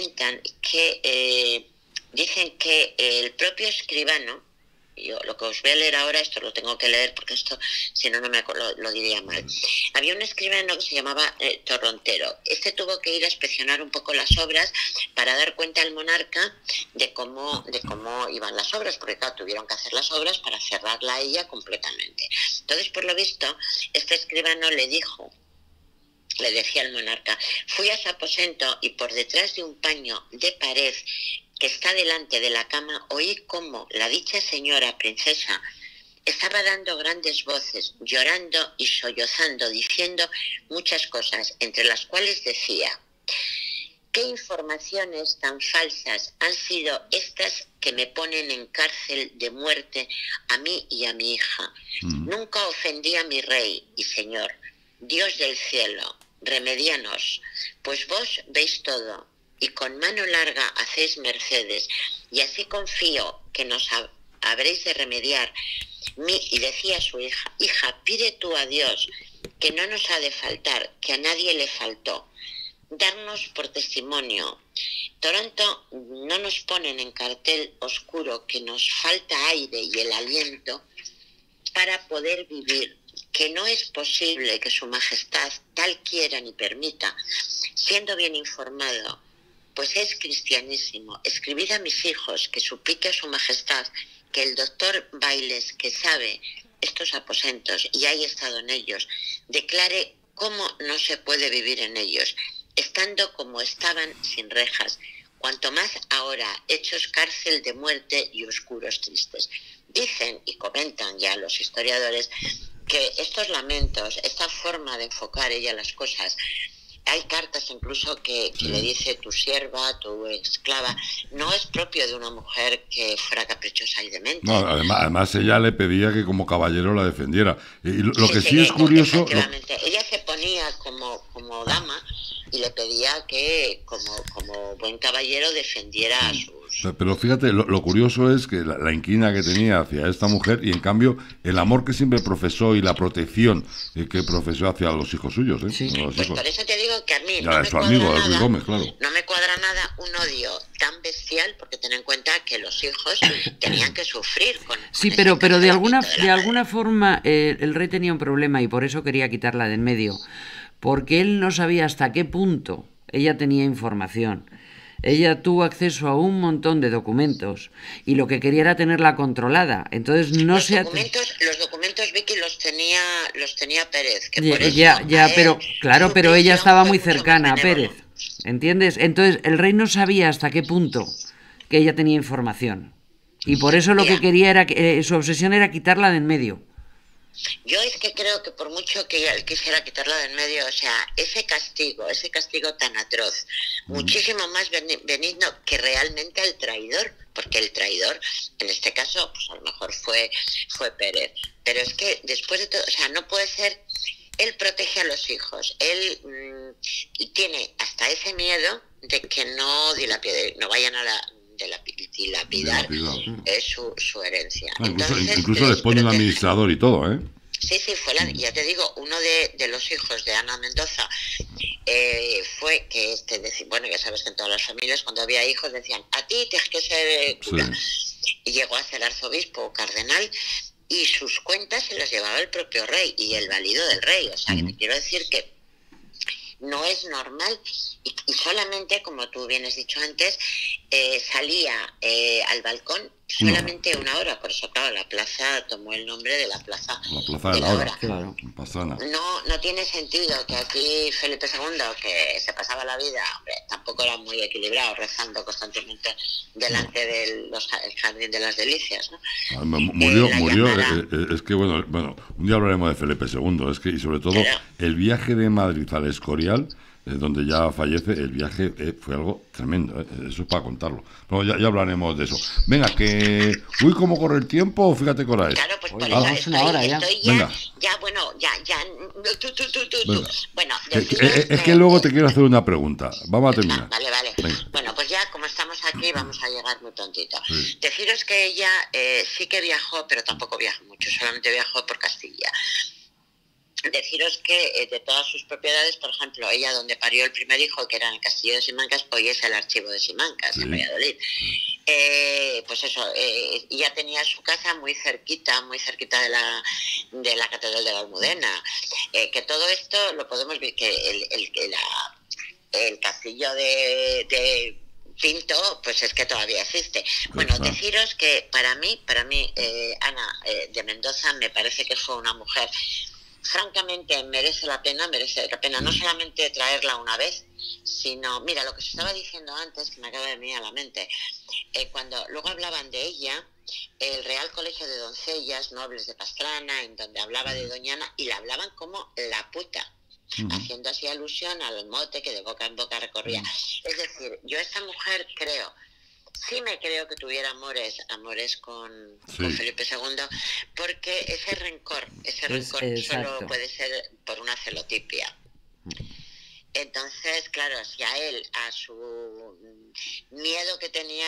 que dicen que el propio escribano, yo lo que os voy a leer ahora, esto lo tengo que leer porque esto, si no, lo diría mal. Había un escribano que se llamaba Torrontero. Este tuvo que ir a inspeccionar un poco las obras para dar cuenta al monarca de cómo iban las obras, porque claro, tuvieron que hacer las obras para cerrarla a ella completamente. Entonces, por lo visto, este escribano le decía al monarca: fui a su aposento y por detrás de un paño de pared que está delante de la cama, oí cómo la dicha señora princesa estaba dando grandes voces, llorando y sollozando, diciendo muchas cosas, entre las cuales decía: ¿qué informaciones tan falsas han sido estas que me ponen en cárcel de muerte a mí y a mi hija? Nunca ofendí a mi rey y señor, Dios del cielo, remedianos, pues vos veis todo y con mano larga hacéis mercedes, y así confío que nos habréis de remediar. Y decía a su hija, pide tú a Dios que no nos ha de faltar, que a nadie le faltó, darnos por testimonio. Toronto no nos ponen en cartel oscuro que nos falta aire y el aliento para poder vivir, que no es posible que su majestad tal quiera ni permita, siendo bien informado, pues es cristianísimo. Escribid a mis hijos que suplique a su majestad que el doctor Bailes, que sabe estos aposentos y haya estado en ellos, declare cómo no se puede vivir en ellos, estando como estaban sin rejas, cuanto más ahora hechos cárcel de muerte y oscuros tristes. Dicen y comentan ya los historiadores que estos lamentos, esta forma de enfocar ella las cosas, hay cartas incluso que le dice tu sierva, tu esclava, no es propio de una mujer que fuera caprichosa y demente. No, además ella le pedía que como caballero la defendiera. Y lo que sí es curioso... Efectivamente, ella se ponía como dama y le pedía que como buen caballero defendiera a sus... Pero fíjate, lo curioso es que la inquina que tenía hacia esta mujer, y en cambio el amor que siempre profesó y la protección que profesó hacia los hijos suyos. Sí. Pues por eso te digo que a mí no me cuadra nada un odio tan bestial, porque ten en cuenta que los hijos tenían que sufrir con sí, pero de alguna forma el rey tenía un problema y por eso quería quitarla de en medio, porque él no sabía hasta qué punto ella tenía información. Ella tuvo acceso a un montón de documentos y lo que quería era tenerla controlada. Entonces no los documentos, Vicky, los tenía Pérez. Que pero ella estaba muy cercana a Pérez. ¿entiendes? Entonces el rey no sabía hasta qué punto que ella tenía información. Y por eso lo que quería era, su obsesión era quitarla de en medio. Yo es que creo que por mucho que él quisiera quitarla de en medio, o sea, ese castigo tan atroz, muchísimo más benigno que realmente el traidor, porque el traidor, en este caso, pues a lo mejor fue Pérez. Pero es que después de todo, o sea, no puede ser, él protege a los hijos, él tiene hasta ese miedo de que no vayan a dilapidar su herencia. Entonces, incluso les pone un administrador y todo, ¿eh? Sí, ya te digo, uno de los hijos de Ana Mendoza fue que, bueno, ya sabes que en todas las familias cuando había hijos decían, a ti tienes que ser cura. Sí. Y llegó a ser arzobispo o cardenal y sus cuentas se las llevaba el propio rey y el valido del rey. O sea, que te quiero decir que no es normal y solamente, como tú bien has dicho antes, salía al balcón solamente una hora, por eso claro, la plaza tomó el nombre de la plaza de la hora. Claro. No tiene sentido que aquí Felipe II, que se pasaba la vida, hombre, tampoco era muy equilibrado, rezando constantemente delante del Jardín de las Delicias, ¿no? Murió, es que bueno, un día hablaremos de Felipe II, es que, y sobre todo, el viaje de Madrid al Escorial, donde ya fallece, el viaje fue algo tremendo, eso es para contarlo. Pero ya hablaremos de eso. Venga, que... Uy, ¿cómo corre el tiempo? Fíjate qué hora es. Claro, pues por eso estoy ya, bueno, tú. Bueno, es que luego te quiero hacer una pregunta. Vamos a terminar. Vale. Venga. Bueno, pues ya, como estamos aquí, vamos a llegar muy tontito. Sí. Deciros que ella sí que viajó, pero tampoco viajó mucho, solamente viajó por Castilla. Deciros que de todas sus propiedades, por ejemplo, ella donde parió el primer hijo, que era en el castillo de Simancas, hoy es el archivo de Simancas, en Valladolid. Pues eso, ya tenía su casa muy cerquita de la Catedral de la Almudena. Que todo esto lo podemos ver, que el castillo de Pinto, pues es que todavía existe. Bueno, deciros que para mí, Ana de Mendoza me parece que fue una mujer, francamente, merece la pena no solamente traerla una vez, sino, mira, lo que se estaba diciendo antes, que me acaba de venir a la mente, cuando luego hablaban de ella, el Real Colegio de Doncellas Nobles de Pastrana, en donde hablaba de Doña Ana, y la hablaban como la puta, haciendo así alusión al mote que de boca en boca recorría. Es decir, yo a esta mujer sí me creo que tuviera amores con Felipe II, porque ese rencor solo puede ser por una celotipia. Entonces, claro, si a él, a su miedo que tenía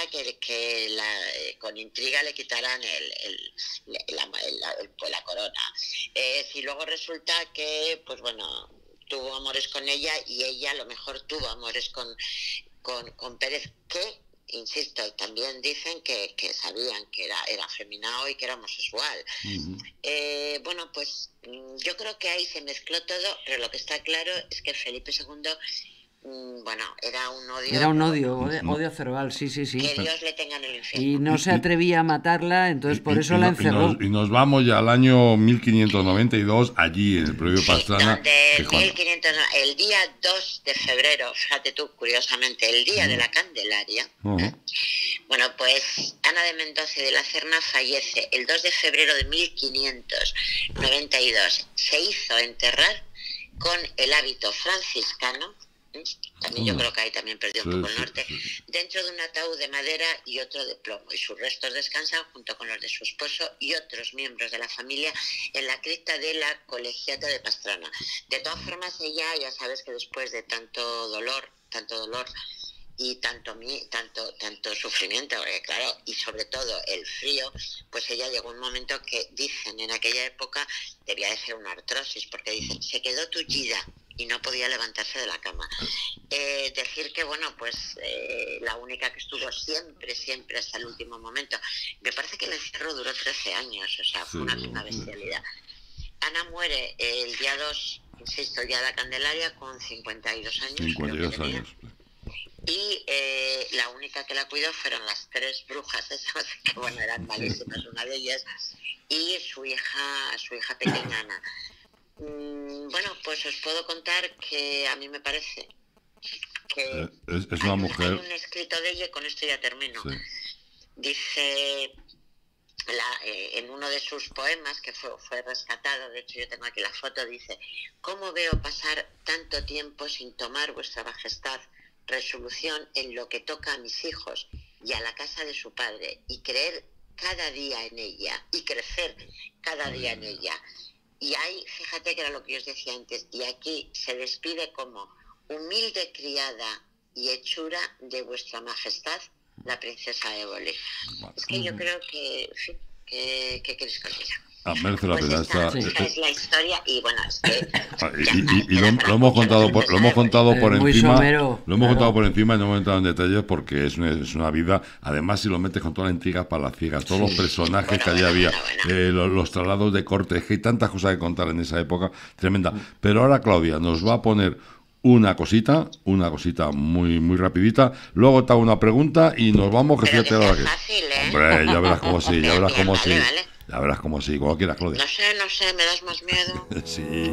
que con intriga le quitaran la corona. Si luego resulta que, pues bueno, tuvo amores con ella y ella a lo mejor tuvo amores con Pérez, que, insisto, también dicen que sabían que era afeminado y que era homosexual. Bueno, pues yo creo que ahí se mezcló todo, pero lo que está claro es que Felipe II, bueno, era un odio. Era un odio cerval, sí. Que Dios le tenga en el infierno. Y no se atrevía a matarla, entonces por eso la encerró. Y nos vamos ya al año 1592, allí en el propio Pastrana. El día 2 de febrero, fíjate tú, curiosamente, el día de la Candelaria, bueno, pues Ana de Mendoza y de la Serna fallece el 2 de febrero de 1592. Se hizo enterrar con el hábito franciscano. También yo creo que ahí también perdió un poco el norte, dentro de un ataúd de madera y otro de plomo, y sus restos descansan junto con los de su esposo y otros miembros de la familia en la cripta de la Colegiata de Pastrana. De todas formas, ella, ya sabes que después de tanto dolor y tanto sufrimiento, claro, y sobre todo el frío, pues ella llegó a un momento que dicen en aquella época debía de ser una artrosis, porque dicen, se quedó tullida y no podía levantarse de la cama. Decir que, bueno, pues la única que estuvo siempre hasta el último momento. Me parece que el encierro duró 13 años, o sea, fue una bestialidad. Ana muere el día 2, insisto, el día de la Candelaria, con 52 años. 52 años. Y la única que la cuidó fueron las 3 brujas esas, que bueno, eran malísimas, una de ellas, y su hija pequeña Ana. Bueno, pues os puedo contar que a mí me parece que es una mujer... Hay un escrito de ella, y con esto ya termino. Sí. Dice, en uno de sus poemas, que fue rescatado, de hecho yo tengo aquí la foto, dice: ¿cómo veo pasar tanto tiempo sin tomar vuestra majestad resolución en lo que toca a mis hijos y a la casa de su padre, y creer cada día en ella, y crecer cada día en ella? Y ahí, fíjate que era lo que yo os decía antes, y aquí se despide como humilde criada y hechura de vuestra majestad, la princesa Éboli. Es que yo creo que, en fin, ¿qué queréis que os diga? Merece la pena. Esta es la historia, y bueno, es que lo hemos contado por encima. Somero, lo hemos contado por encima y no hemos entrado en detalles porque es una vida. Además, si lo metes con toda la intriga para las ciegas, todos los personajes que allí había, los traslados de corte, que hay tantas cosas que contar en esa época, tremenda. Pero ahora Claudia nos va a poner una cosita muy muy rapidita, luego te hago una pregunta y nos vamos, que fíjate ahora que fácil, ¿eh? Hombre, ya verás cómo sí, ya verás cómo sí. Vale. Ya verás cómo sí, como quieras, Claudia. No sé, me das más miedo. Sí.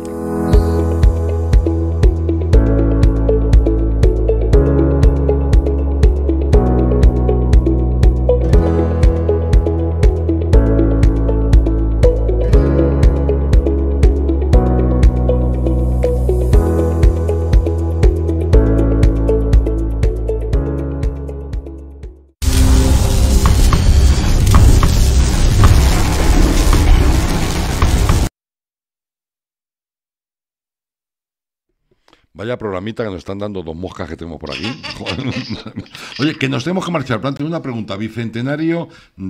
Vaya programita que nos están dando dos moscas que tenemos por aquí. Oye, que nos tenemos que marchar. Planteo una pregunta. Bicentenario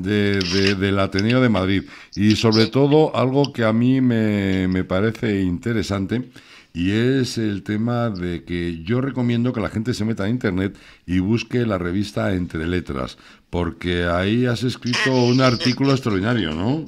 del Ateneo de Madrid. Y sobre todo, algo que a mí me parece interesante, y es el tema de que yo recomiendo que la gente se meta en Internet y busque la revista Entre Letras, porque ahí has escrito un artículo extraordinario, ¿no?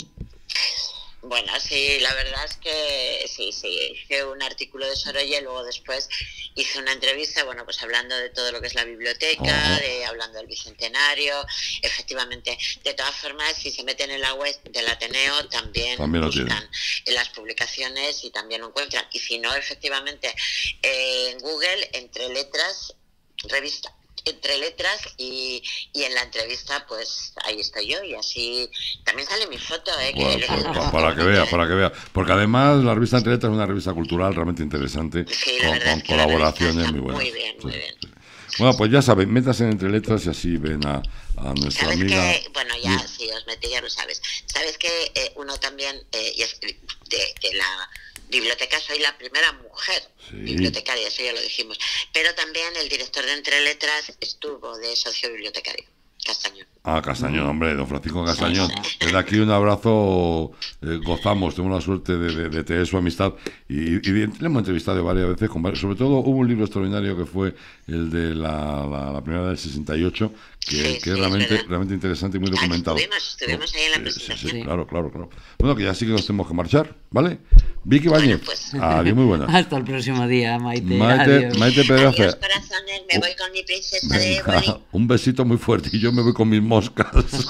Bueno, sí, la verdad es que sí, hice un artículo de Sorolla y luego después hice una entrevista, bueno, pues hablando de todo lo que es la biblioteca, hablando del Bicentenario, efectivamente. De todas formas, si se meten en la web del Ateneo, también buscan en las publicaciones y también lo encuentran. Y si no, efectivamente, en Google, Entre Letras, revista Entre Letras, y en la entrevista pues ahí estoy yo, y así también sale mi foto, bueno, para que vea, porque además la revista Entre Letras es una revista cultural realmente interesante, sí, con colaboraciones muy buenas. Muy bien. Bueno, pues ya saben, métanse en Entre Letras y así ven a nuestra amiga. Que, bueno, ya si os metéis ya lo sabes. Sabes que uno también, y es de la biblioteca, soy la primera mujer bibliotecaria, eso ya lo dijimos. Pero también el director de Entre Letras estuvo de socio bibliotecario, Castañón. Castañón, hombre, don Francisco Castañón. Desde aquí un abrazo, gozamos, tenemos la suerte de tener su amistad y le hemos entrevistado varias veces, sobre todo hubo un libro extraordinario que fue el de la primera del 68, que es realmente interesante y muy documentado. Estuvimos ahí en la presentación. Sí, claro. Bueno, que ya sí que nos tenemos que marchar, ¿vale? Vicky Bañez, adiós, muy buena. Hasta el próximo día, Maite. Maite Pedraza. Adiós, corazones, me voy con mi princesa de Éboli. Un besito muy fuerte y yo me voy con mis moscas.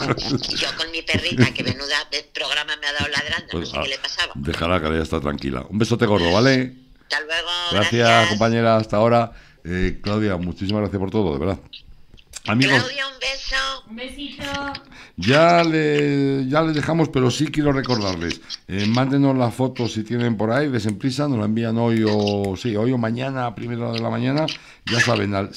Yo con mi perrita, que menuda programa me ha dado ladrando, pues, no sé qué le pasaba. Déjala, que ya está tranquila. Un besote gordo, ¿vale? Hasta luego. Gracias, compañera, hasta ahora. Claudia, muchísimas gracias por todo, de verdad. Amigos, Claudia, un beso. Un besito. Ya les dejamos, pero sí quiero recordarles. Mándenos las fotos si tienen por ahí, desen prisa, nos la envían hoy o mañana, a primera de la mañana. Ya saben, al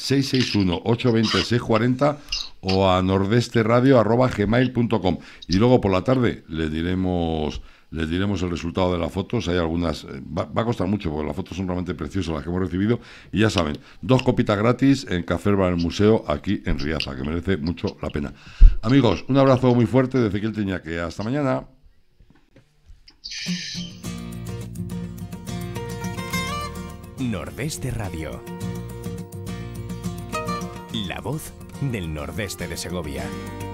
661-820-640 o a nordesteradio@gmail.com. Y luego por la tarde les diremos el resultado de las fotos. Hay algunas, va a costar mucho porque las fotos son realmente preciosas las que hemos recibido. Y ya saben, 2 copitas gratis en Café Bar del Museo aquí en Riaza, que merece mucho la pena. Amigos, un abrazo muy fuerte de Ezequiel Teñaque. Hasta mañana. Nordeste Radio. La voz del Nordeste de Segovia.